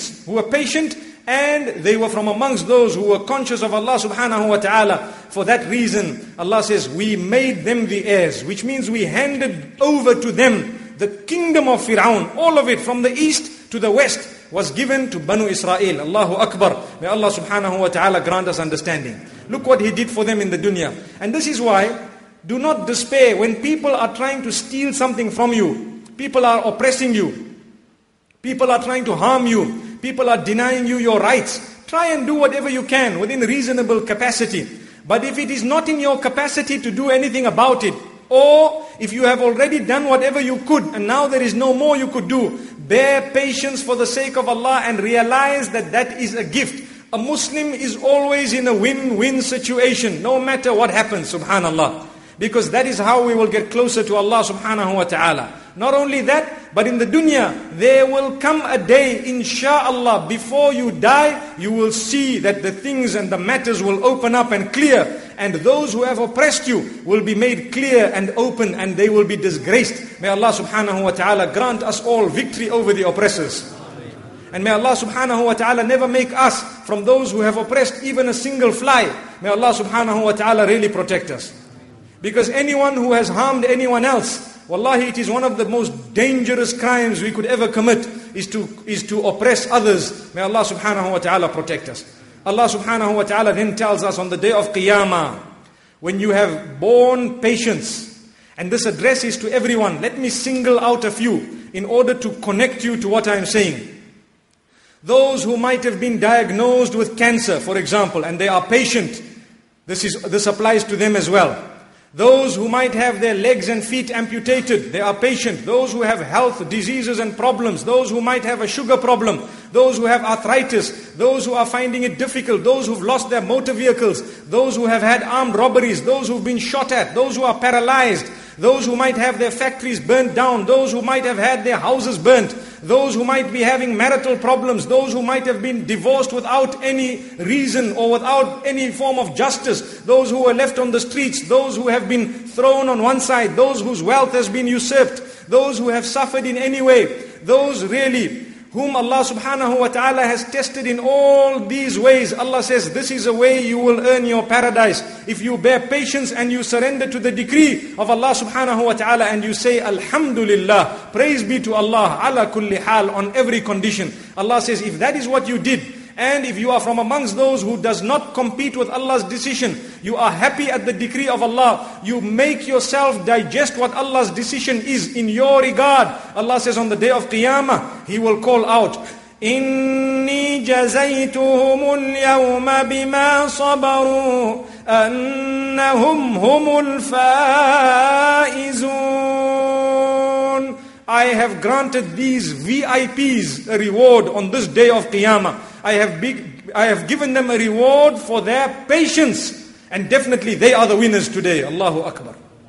and they were from amongst those who were conscious of Allah subhanahu wa ta'ala. For that reason, Allah says, we made them the heirs, which means we handed over to them the kingdom of Fir'aun. All of it from the east to the west was given to Banu Israel. Allahu Akbar. May Allah subhanahu wa ta'ala grant us understanding. Look what He did for them in the dunya. And this is why, do not despair when people are trying to steal something from you. People are oppressing you. People are trying to harm you. People are denying you your rights. Try and do whatever you can within reasonable capacity. But if it is not in your capacity to do anything about it, or if you have already done whatever you could and now there is no more you could do, bear patience for the sake of Allah and realize that that is a gift. A Muslim is always in a win-win situation, no matter what happens, subhanallah. Because that is how we will get closer to Allah subhanahu wa ta'ala. Not only that, but in the dunya, there will come a day, insha'Allah, before you die, you will see that the things and the matters will open up and clear. And those who have oppressed you will be made clear and open, and they will be disgraced. May Allah subhanahu wa ta'ala grant us all victory over the oppressors. And may Allah subhanahu wa ta'ala never make us from those who have oppressed even a single fly. May Allah subhanahu wa ta'ala really protect us. Because anyone who has harmed anyone else, wallahi, it is one of the most dangerous crimes we could ever commit, is to oppress others. May Allah subhanahu wa ta'ala protect us. Allah subhanahu wa ta'ala then tells us on the day of Qiyamah, when you have borne patience, and this address is to everyone, let me single out a few in order to connect you to what I am saying. Those who might have been diagnosed with cancer, for example, and they are patient. This applies to them as well. Those who might have their legs and feet amputated, they are patient. Those who have health diseases and problems, those who might have a sugar problem, those who have arthritis, those who are finding it difficult, those who've lost their motor vehicles, those who have had armed robberies, those who've been shot at, those who are paralyzed, those who might have their factories burnt down, those who might have had their houses burnt, those who might be having marital problems, those who might have been divorced without any reason or without any form of justice, those who were left on the streets, those who have been thrown on one side, those whose wealth has been usurped, those who have suffered in any way, those really whom Allah subhanahu wa ta'ala has tested in all these ways. Allah says, this is a way you will earn your paradise. If you bear patience and you surrender to the decree of Allah subhanahu wa ta'ala and you say, Alhamdulillah, praise be to Allah, ala kulli hal, on every condition. Allah says, if that is what you did, and if you are from amongst those who does not compete with Allah's decision, you are happy at the decree of Allah, you make yourself digest what Allah's decision is in your regard. Allah says on the day of Qiyamah, He will call out, إِنِّي جَزَيْتُهُمُ الْيَوْمَ بِمَا صَبَرُوا أَنَّهُمْ هُمُ الْفَائِزُونَ. I have granted these VIPs a reward on this day of Qiyamah. I have given them a reward for their patience. And definitely they are the winners today. Allahu Akbar.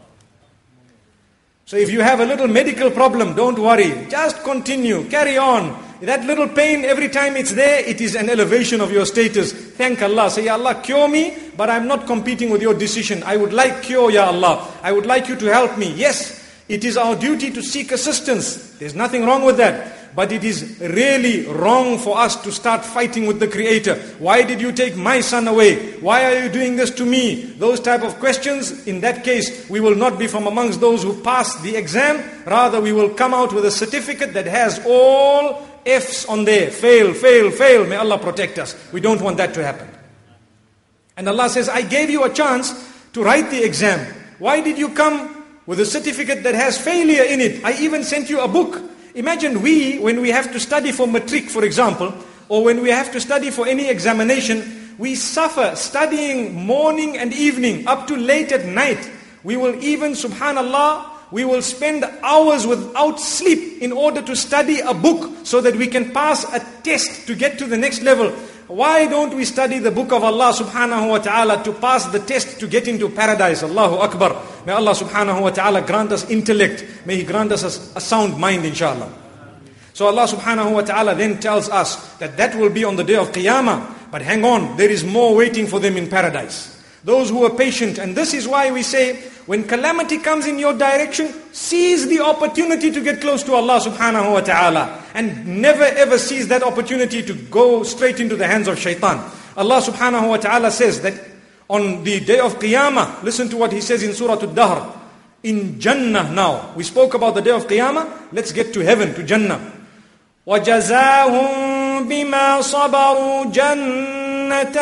So if you have a little medical problem, don't worry. Just continue, carry on. That little pain, every time it's there, it is an elevation of your status. Thank Allah. Say, Ya Allah, cure me, but I'm not competing with your decision. I would like cure, Ya Allah. I would like you to help me. Yes, it is our duty to seek assistance. There's nothing wrong with that. But it is really wrong for us to start fighting with the Creator. Why did you take my son away? Why are you doing this to me? Those type of questions, in that case, we will not be from amongst those who pass the exam. Rather, we will come out with a certificate that has all F's on there. Fail, fail, fail. May Allah protect us. We don't want that to happen. And Allah says, I gave you a chance to write the exam. Why did you come with a certificate that has failure in it? I even sent you a book. Imagine when we have to study for matric, for example, or when we have to study for any examination, we suffer studying morning and evening, up to late at night. We will even, subhanallah, we will spend hours without sleep in order to study a book so that we can pass a test to get to the next level. Why don't we study the book of Allah subhanahu wa ta'ala to pass the test to get into paradise? Allahu Akbar. May Allah subhanahu wa ta'ala grant us intellect. May He grant us a sound mind, inshallah. So Allah subhanahu wa ta'ala then tells us that will be on the day of Qiyamah. But hang on, there is more waiting for them in paradise. Those who are patient. And this is why we say, when calamity comes in your direction, seize the opportunity to get close to Allah subhanahu wa ta'ala. And never ever seize that opportunity to go straight into the hands of shaitan. Allah subhanahu wa ta'ala says that on the day of Qiyamah, listen to what He says in Surah Al-Dahr. In Jannah now. We spoke about the day of Qiyamah. Let's get to heaven, to Jannah. وَجَزَاهُمْ بِمَا صَبَرُوا جَنَّةً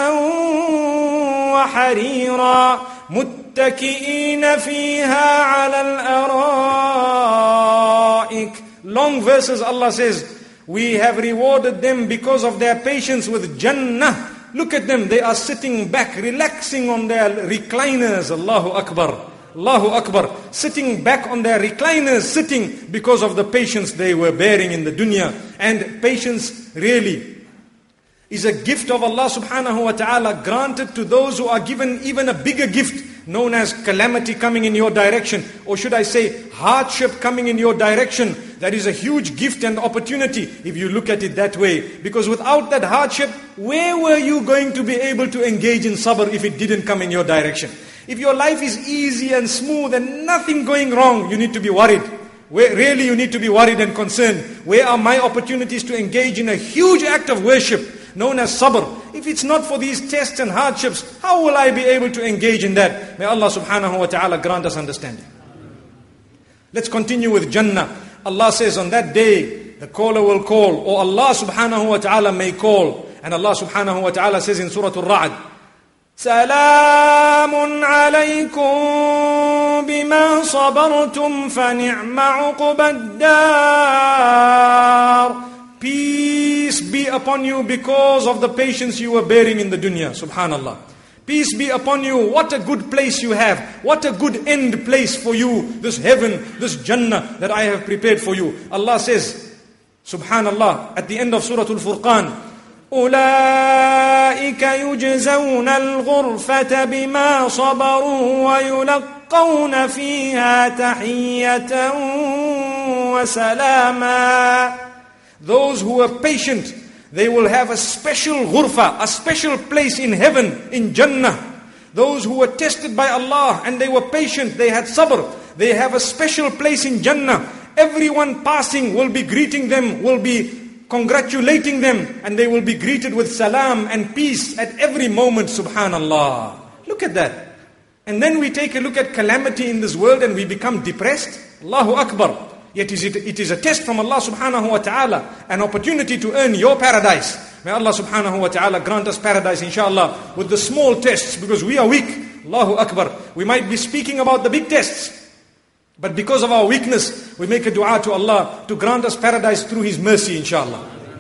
وَحَرِيرًا مُتَّكِئِينَ فِيهَا عَلَى الْأَرَائِكِ. Long verses, Allah says, we have rewarded them because of their patience with Jannah. Look at them, they are sitting back, relaxing on their recliners. Allahu Akbar. Allahu Akbar. Sitting back on their recliners, sitting because of the patience they were bearing in the dunya. And patience really is a gift of Allah subhanahu wa ta'ala granted to those who are given even a bigger gift, known as calamity coming in your direction, or should I say hardship coming in your direction. That is a huge gift and opportunity if you look at it that way. Because without that hardship, where were you going to be able to engage in sabr if it didn't come in your direction? If your life is easy and smooth and nothing going wrong, you need to be worried. Really you need to be worried and concerned. Where are my opportunities to engage in a huge act of worship known as sabr? If it's not for these tests and hardships, how will I be able to engage in that? May Allah subhanahu wa ta'ala grant us understanding. Let's continue with Jannah. Allah says on that day, the caller will call, or Allah subhanahu wa ta'ala may call. And Allah subhanahu wa ta'ala says in Surah Al-Ra'd, سلام عليكم بما صبرتم فنعم عقبى الدار. Peace Peace be upon you because of the patience you were bearing in the dunya. Subhanallah. Peace be upon you. What a good place you have. What a good end place for you. This heaven, this Jannah that I have prepared for you. Allah says, Subhanallah, at the end of Surah Al-Furqan, أولئك يجزون الغرفة بما صبروا ويلقون فيها تحية وسلاما. Those who are patient, they will have a special ghurfa, a special place in heaven, in Jannah. Those who were tested by Allah and they were patient, they had sabr, they have a special place in Jannah. Everyone passing will be greeting them, will be congratulating them, and they will be greeted with salam and peace at every moment. Subhanallah. Look at that. And then we take a look at calamity in this world and we become depressed. Allahu Akbar. Yet it is a test from Allah subhanahu wa ta'ala, an opportunity to earn your paradise. May Allah subhanahu wa ta'ala grant us paradise inshallah with the small tests, because we are weak. Allahu Akbar. We might be speaking about the big tests, but because of our weakness, we make a dua to Allah to grant us paradise through His mercy, inshallah.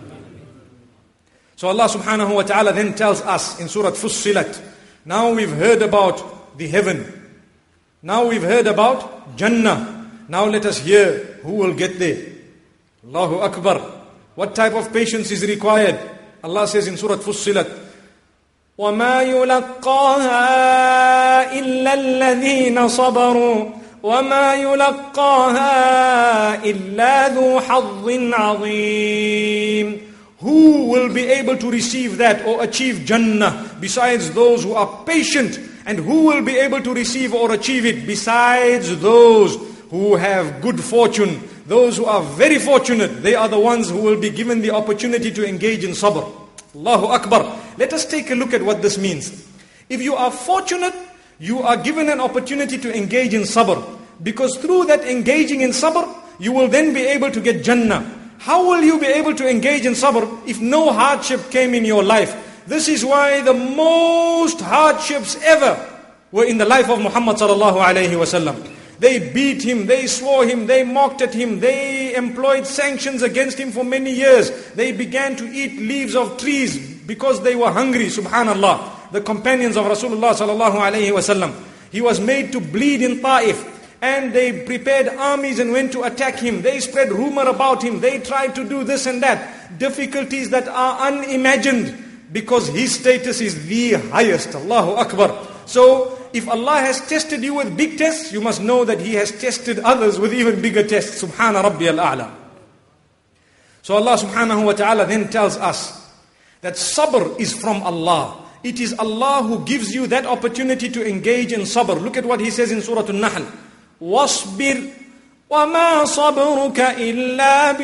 So Allah subhanahu wa ta'ala then tells us in Surah Fussilat, now we've heard about the heaven. Now we've heard about Jannah. Now let us hear who will get there. Allahu Akbar. What type of patience is required? Allah says in Surah Fussilat, وَمَا يُلَقَّاهَا إِلَّا الَّذِينَ صَبَرُوا وَمَا يُلَقَّاهَا إِلَّا ذُو حَظٍّ عَظِيمٍ. Who will be able to receive that or achieve Jannah besides those who are patient? And who will be able to receive or achieve it besides those who have good fortune? Those who are very fortunate, they are the ones who will be given the opportunity to engage in sabr. Allahu Akbar. Let us take a look at what this means. If you are fortunate, you are given an opportunity to engage in sabr, because through that engaging in sabr, you will then be able to get Jannah. How will you be able to engage in sabr if no hardship came in your life? This is why the most hardships ever were in the life of Muhammad sallallahu alayhi wasallam. They beat him, they swore him, they mocked at him, they employed sanctions against him for many years. They began to eat leaves of trees because they were hungry, subhanallah. The companions of Rasulullah sallallahu alayhi wasallam. He was made to bleed in Ta'if, and they prepared armies and went to attack him. They spread rumor about him. They tried to do this and that. Difficulties that are unimagined, because his status is the highest. Allahu Akbar. So, if Allah has tested you with big tests, you must know that He has tested others with even bigger tests. Subhana Rabbi al-A'la. So Allah subhanahu wa ta'ala then tells us that sabr is from Allah. It is Allah who gives you that opportunity to engage in sabr. Look at what He says in Surah An-Nahl. وَاصْبِرْ وَمَا صَبْرُكَ إِلَّا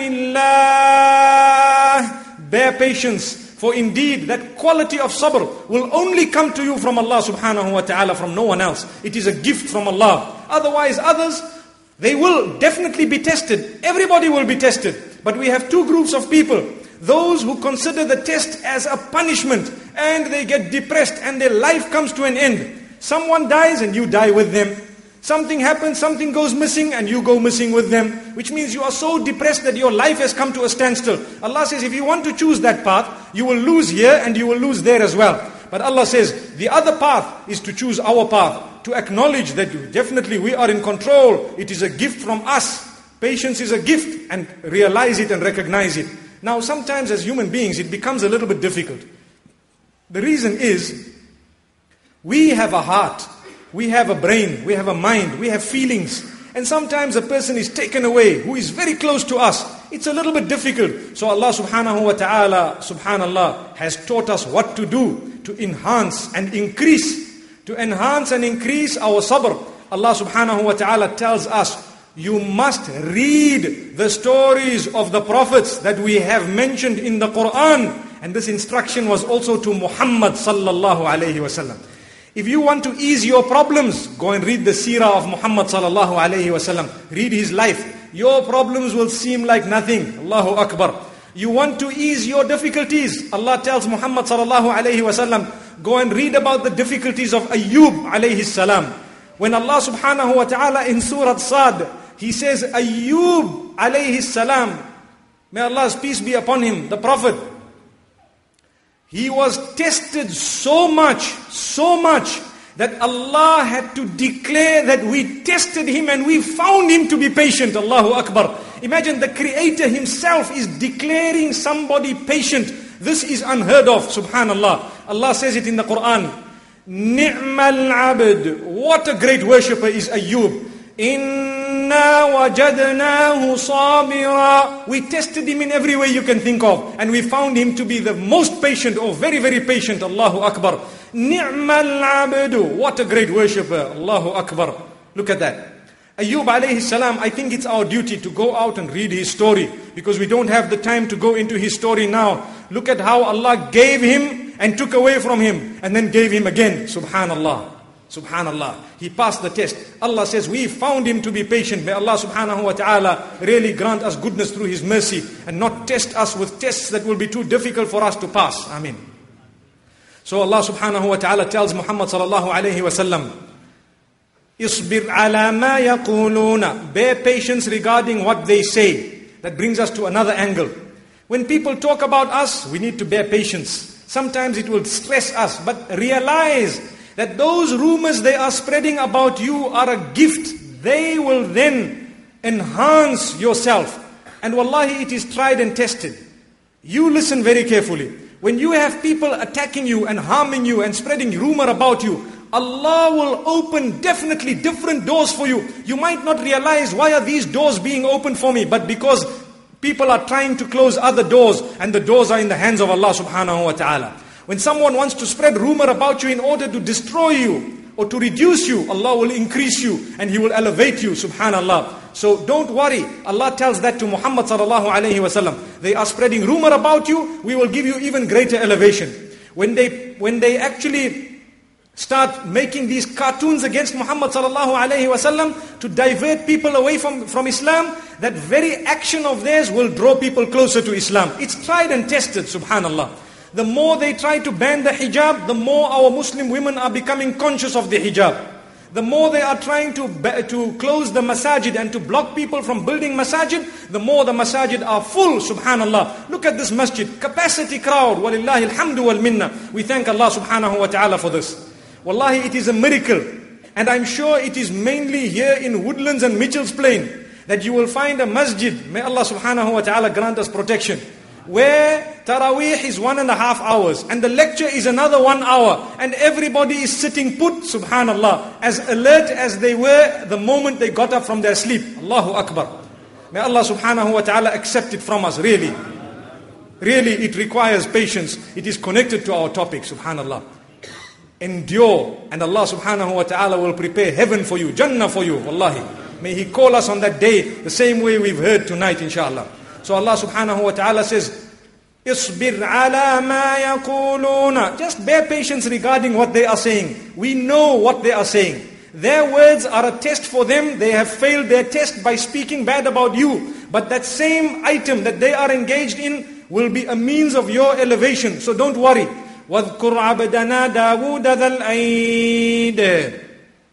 بِاللَّهِ. Bear patience, for indeed that quality of sabr will only come to you from Allah subhanahu wa ta'ala, from no one else. It is a gift from Allah. Otherwise others, they will definitely be tested. Everybody will be tested. But we have two groups of people. Those who consider the test as a punishment, and they get depressed and their life comes to an end. Someone dies and you die with them. Something happens, something goes missing and you go missing with them. Which means you are so depressed that your life has come to a standstill. Allah says if you want to choose that path, you will lose here and you will lose there as well. But Allah says the other path is to choose our path. To acknowledge that definitely we are in control. It is a gift from us. Patience is a gift, and realize it and recognize it. Now sometimes as human beings it becomes a little bit difficult. The reason is, we have a heart, we have a brain, we have a mind, we have feelings. And sometimes a person is taken away who is very close to us. It's a little bit difficult. So Allah subhanahu wa ta'ala, subhanallah, has taught us what to do to enhance and increase. To enhance and increase our sabr. Allah subhanahu wa ta'ala tells us, you must read the stories of the prophets that we have mentioned in the Quran. And this instruction was also to Muhammad sallallahu alayhi wasallam. If you want to ease your problems, go and read the seerah of Muhammad sallallahu alayhi wasallam. Read his life. Your problems will seem like nothing. Allahu Akbar. You want to ease your difficulties. Allah tells Muhammad sallallahu alayhi wasallam, go and read about the difficulties of Ayyub alayhi salam. When Allah subhanahu wa ta'ala in Surah Sad, He says, Ayyub alayhi salam, may Allah's peace be upon him, the Prophet, He was tested so much, that Allah had to declare that we tested him and we found him to be patient. Allahu Akbar. Imagine the Creator himself is declaring somebody patient. This is unheard of, subhanallah. Allah says it in the Quran. Ni'mal abd. What a great worshipper is Ayyub. Inna wajadnahu sabira. We tested him in every way you can think of. And we found him to be the most patient, or very, very patient. Allahu Akbar. Ni'mal abdu. What a great worshipper. Allahu Akbar. Look at that. Ayyub alayhi salam, I think it's our duty to go out and read his story, because we don't have the time to go into his story now. Look at how Allah gave him and took away from him and then gave him again. Subhanallah. Subhanallah. He passed the test. Allah says we found him to be patient. May Allah subhanahu wa ta'ala really grant us goodness through his mercy and not test us with tests that will be too difficult for us to pass. Ameen. So Allah subhanahu wa ta'ala tells Muhammad sallallahu alayhi wa sallam, Isbir ala ma yaquluna. Bear patience regarding what they say. That brings us to another angle. When people talk about us, we need to bear patience. Sometimes it will stress us, but realize that those rumors they are spreading about you are a gift. They will then enhance yourself. And wallahi, it is tried and tested. You listen very carefully. When you have people attacking you and harming you and spreading rumor about you, Allah will open definitely different doors for you. You might not realize, why are these doors being opened for me? But because people are trying to close other doors, and the doors are in the hands of Allah subhanahu wa ta'ala. When someone wants to spread rumor about you in order to destroy you or to reduce you, Allah will increase you and He will elevate you, subhanallah. So don't worry. Allah tells that to Muhammad sallallahu alayhi wa sallam. They are spreading rumor about you, we will give you even greater elevation. When they actually start making these cartoons against Muhammad sallallahu alayhi wa sallam to divert people away from Islam, that very action of theirs will draw people closer to Islam. It's tried and tested, subhanallah. The more they try to ban the hijab, the more our Muslim women are becoming conscious of the hijab. The more they are trying to close the masajid and to block people from building masajid, the more the masajid are full, subhanallah. Look at this masjid, capacity crowd, walillahi alhamdu wal minna. We thank Allah subhanahu wa ta'ala for this. Wallahi, it is a miracle. And I'm sure it is mainly here in Woodlands and Mitchell's Plain that you will find a masjid, may Allah subhanahu wa ta'ala grant us protection, where Taraweeh is 1.5 hours and the lecture is another 1 hour, and everybody is sitting put, subhanallah, as alert as they were the moment they got up from their sleep. Allahu Akbar. May Allah subhanahu wa ta'ala accept it from us, really. Really, it requires patience. It is connected to our topic, subhanallah. Endure, and Allah subhanahu wa ta'ala will prepare heaven for you, Jannah for you, wallahi. May He call us on that day the same way we've heard tonight, inshallah. So Allah subhanahu wa ta'ala says, Isbir ala ma yaquluna. Just bear patience regarding what they are saying. We know what they are saying. Their words are a test for them. They have failed their test by speaking bad about you. But that same item that they are engaged in will be a means of your elevation. So don't worry. وَاذْكُرْ عَبْدَنَا دَاوُودَ ذَا الْأَيْدِ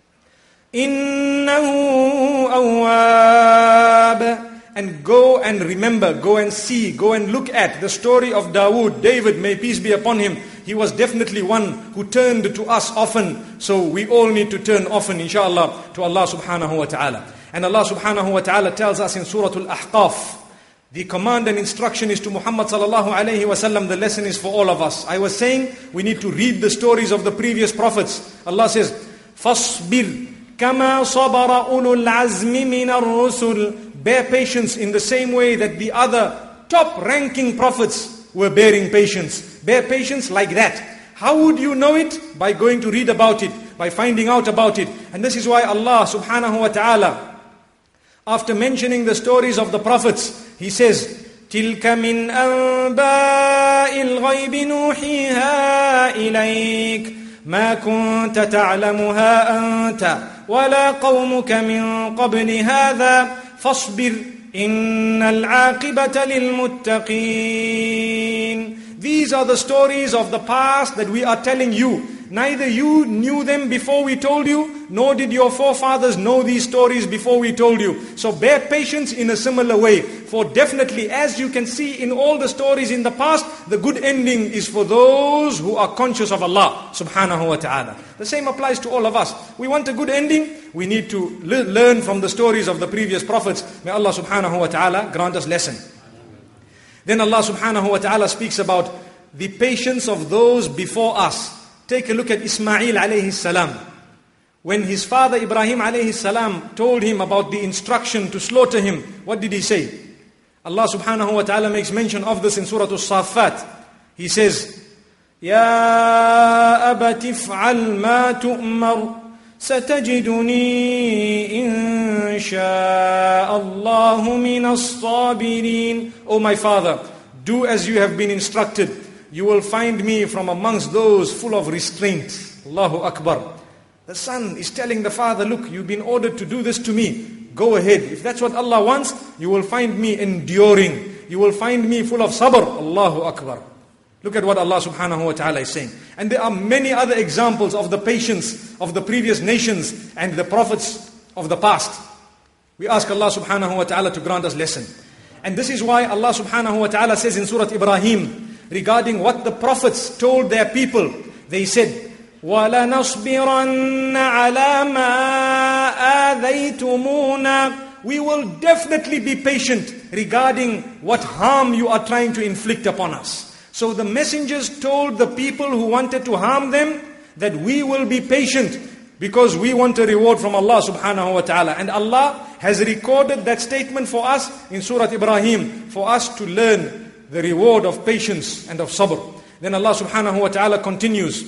إِنَّهُ أَوَّابٌ. And go and remember, go and see, go and look at the story of Dawood, David, may peace be upon him. He was definitely one who turned to us often. So we all need to turn often, inshallah, to Allah subhanahu wa ta'ala. And Allah subhanahu wa ta'ala tells us in Surah Al-Ahqaf, the command and instruction is to Muhammad sallallahu alayhi wa sallam. The lesson is for all of us. I was saying we need to read the stories of the previous prophets. Allah says, فَاصْبِرْ كَمَا صَبَرَ أُولُو الْعَزْمِ مِنَ الرُّسُلِ. Bear patience in the same way that the other top-ranking prophets were bearing patience. Bear patience like that. How would you know it? By going to read about it, by finding out about it. And this is why Allah subhanahu wa ta'ala, after mentioning the stories of the prophets, He says, تِلْكَ مِنْ أَنْبَاءِ الْغَيْبِ نُوحِيهَا إِلَيْكَ مَا كُنْتَ تَعْلَمُهَا أَنْتَ وَلَا قَوْمُكَ مِنْ قَبْلِ هَذَا فَاصْبِرْ إِنَّ الْعَاقِبَةَ لِلْمُتَّقِينَ. These are the stories of the past that we are telling you. Neither you knew them before we told you, nor did your forefathers know these stories before we told you. So bear patience in a similar way. For definitely, as you can see in all the stories in the past, the good ending is for those who are conscious of Allah subhanahu wa ta'ala. The same applies to all of us. We want a good ending, we need to learn from the stories of the previous prophets. May Allah subhanahu wa ta'ala grant us lesson. Then Allah subhanahu wa ta'ala speaks about the patience of those before us. Take a look at Ismail alayhi salam. When his father Ibrahim alayhi salam told him about the instruction to slaughter him, what did he say? Allah subhanahu wa ta'ala makes mention of this in Surah As-Saffat. He says, Ya abati if'al ma tu'mar, satajiduni insha'Allahu minas sabirin. O my father, do as you have been instructed. You will find me from amongst those full of restraint. Allahu Akbar. The son is telling the father, look, you've been ordered to do this to me. Go ahead. If that's what Allah wants, you will find me enduring. You will find me full of sabr. Allahu Akbar. Look at what Allah subhanahu wa ta'ala is saying. And there are many other examples of the patience of the previous nations and the prophets of the past. We ask Allah subhanahu wa ta'ala to grant us lesson. And this is why Allah subhanahu wa ta'ala says in Surah Ibrahim, regarding what the prophets told their people, they said, وَلَنَصْبِرَنَّ عَلَى مَا آذَيْتُمُونَا. We will definitely be patient regarding what harm you are trying to inflict upon us. So the messengers told the people who wanted to harm them that we will be patient because we want a reward from Allah subhanahu wa ta'ala. And Allah has recorded that statement for us in Surah Ibrahim, for us to learn the reward of patience and of sabr. Then Allah subhanahu wa ta'ala continues.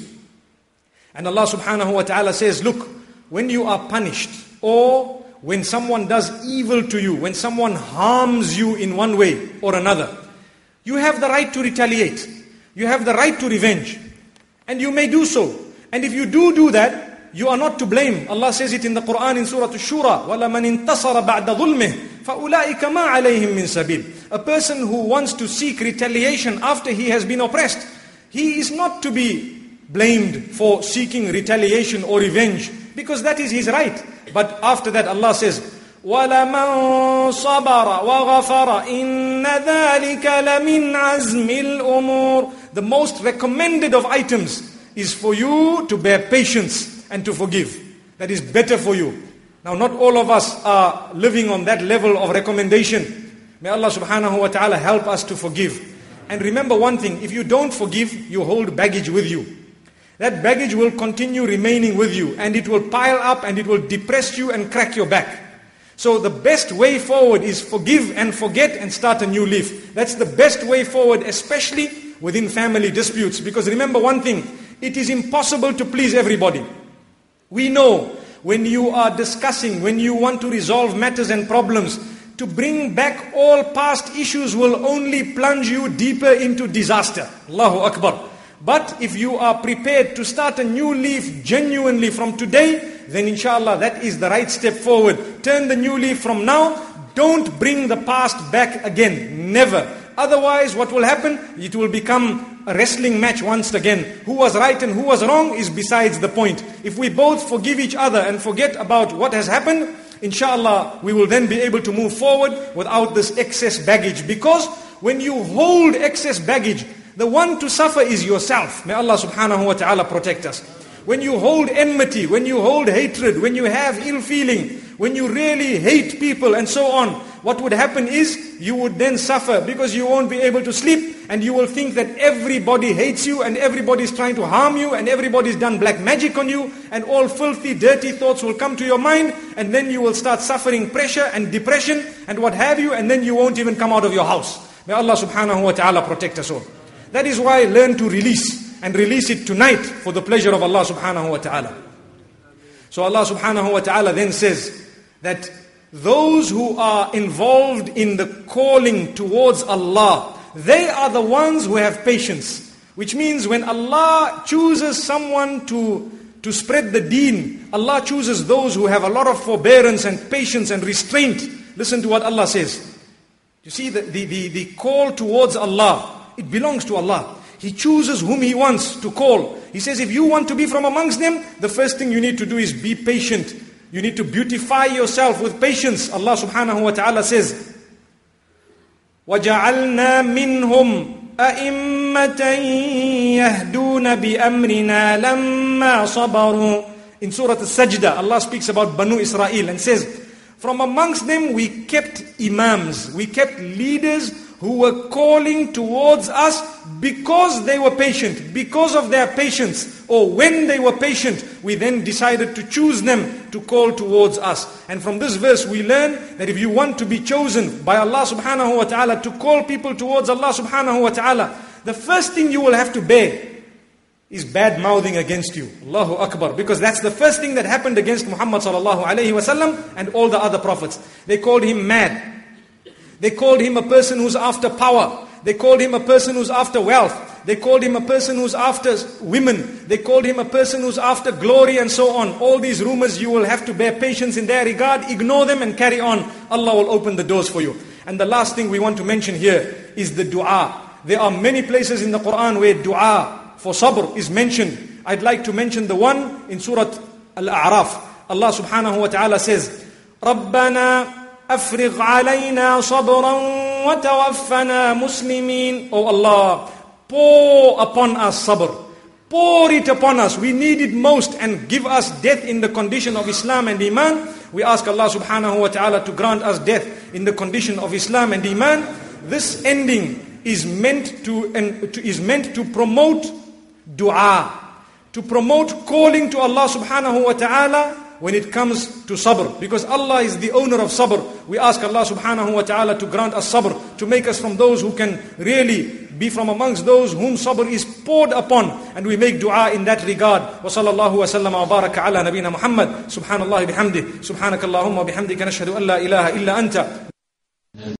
And Allah subhanahu wa ta'ala says, look, when you are punished, or when someone does evil to you, when someone harms you in one way or another, you have the right to retaliate. You have the right to revenge. And you may do so. And if you do that, you are not to blame. Allah says it in the Quran in Surah Ash-Shura, وَلَمَنْ انْتَصَرَ بَعْدَ ظُلْمِهِ فَأُولَٰئِكَ مَا عَلَيْهِمْ مِنْ سَبِيلٍ. A person who wants to seek retaliation after he has been oppressed, he is not to be blamed for seeking retaliation or revenge, because that is his right. But after that Allah says, وَلَمَنْ صَبَرَ وَغَفَرَ إِنَّ ذَلِكَ لَمِنْ عَزْمِ الْأُمُورِ. The most recommended of items is for you to bear patience and to forgive. That is better for you. Now not all of us are living on that level of recommendation. May Allah subhanahu wa ta'ala help us to forgive. And remember one thing, if you don't forgive, you hold baggage with you. That baggage will continue remaining with you, and it will pile up and it will depress you and crack your back. So the best way forward is forgive and forget and start a new leaf. That's the best way forward, especially within family disputes. Because remember one thing, it is impossible to please everybody. We know when you are discussing, when you want to resolve matters and problems, to bring back all past issues will only plunge you deeper into disaster. Allahu Akbar. But if you are prepared to start a new leaf genuinely from today, then inshallah that is the right step forward. Turn the new leaf from now. Don't bring the past back again. Never. Otherwise what will happen? It will become a wrestling match once again. Who was right and who was wrong is besides the point. If we both forgive each other and forget about what has happened, inshallah we will then be able to move forward without this excess baggage. Because when you hold excess baggage, the one to suffer is yourself. May Allah subhanahu wa ta'ala protect us. When you hold enmity, when you hold hatred, when you have ill feeling, when you really hate people and so on, what would happen is you would then suffer because you won't be able to sleep, and you will think that everybody hates you and everybody is trying to harm you and everybody's done black magic on you, and all filthy, dirty thoughts will come to your mind, and then you will start suffering pressure and depression and what have you, and then you won't even come out of your house. May Allah subhanahu wa ta'ala protect us all. That is why learn to release, and release it tonight for the pleasure of Allah subhanahu wa ta'ala. So Allah subhanahu wa ta'ala then says that those who are involved in the calling towards Allah, they are the ones who have patience. Which means when Allah chooses someone to spread the deen, Allah chooses those who have a lot of forbearance and patience and restraint. Listen to what Allah says. You see the call towards Allah, it belongs to Allah. He chooses whom He wants to call. He says, if you want to be from amongst them, the first thing you need to do is be patient. You need to beautify yourself with patience. Allah subhanahu wa ta'ala says, وَجَعَلْنَا مِنْهُمْ أَئِمَّةً يَهْدُونَ بِأَمْرِنَا لَمَّا صَبَرُوا. In Surah Al-Sajdah, Allah speaks about Banu Israel and says, from amongst them we kept imams, we kept leaders who were calling towards us because they were patient, because of their patience, or when they were patient, we then decided to choose them to call towards us. And from this verse we learn that if you want to be chosen by Allah subhanahu wa ta'ala to call people towards Allah subhanahu wa ta'ala, the first thing you will have to bear is bad mouthing against you. Allahu Akbar. Because that's the first thing that happened against Muhammad sallallahu alayhi wa sallam and all the other prophets. They called him mad. They called him a person who's after power. They called him a person who's after wealth. They called him a person who's after women. They called him a person who's after glory and so on. All these rumors, you will have to bear patience in their regard. Ignore them and carry on. Allah will open the doors for you. And the last thing we want to mention here is the dua. There are many places in the Quran where dua for sabr is mentioned. I'd like to mention the one in Surah Al-A'raf. Allah subhanahu wa ta'ala says, رَبَّنَا أَفْرِغْ عَلَيْنَا صَبْرًا وَتَوَفَّنَا مُسْلِمِينَ. Oh Allah, pour upon us sabr. Pour it upon us. We need it most, and give us death in the condition of Islam and Iman. We ask Allah subhanahu wa ta'ala to grant us death in the condition of Islam and Iman. This ending is meant to promote dua, to promote calling to Allah subhanahu wa ta'ala when it comes to sabr. Because Allah is the owner of sabr. We ask Allah subhanahu wa ta'ala to grant us sabr, to make us from those who can really be from amongst those whom sabr is poured upon. And we make dua in that regard. Wa sallallahu wa sallam wa baraka ala nabina Muhammad. Subhanallah bihamdih. Subhanakallahumma bihamdika nashhadu an la ilaha illa anta.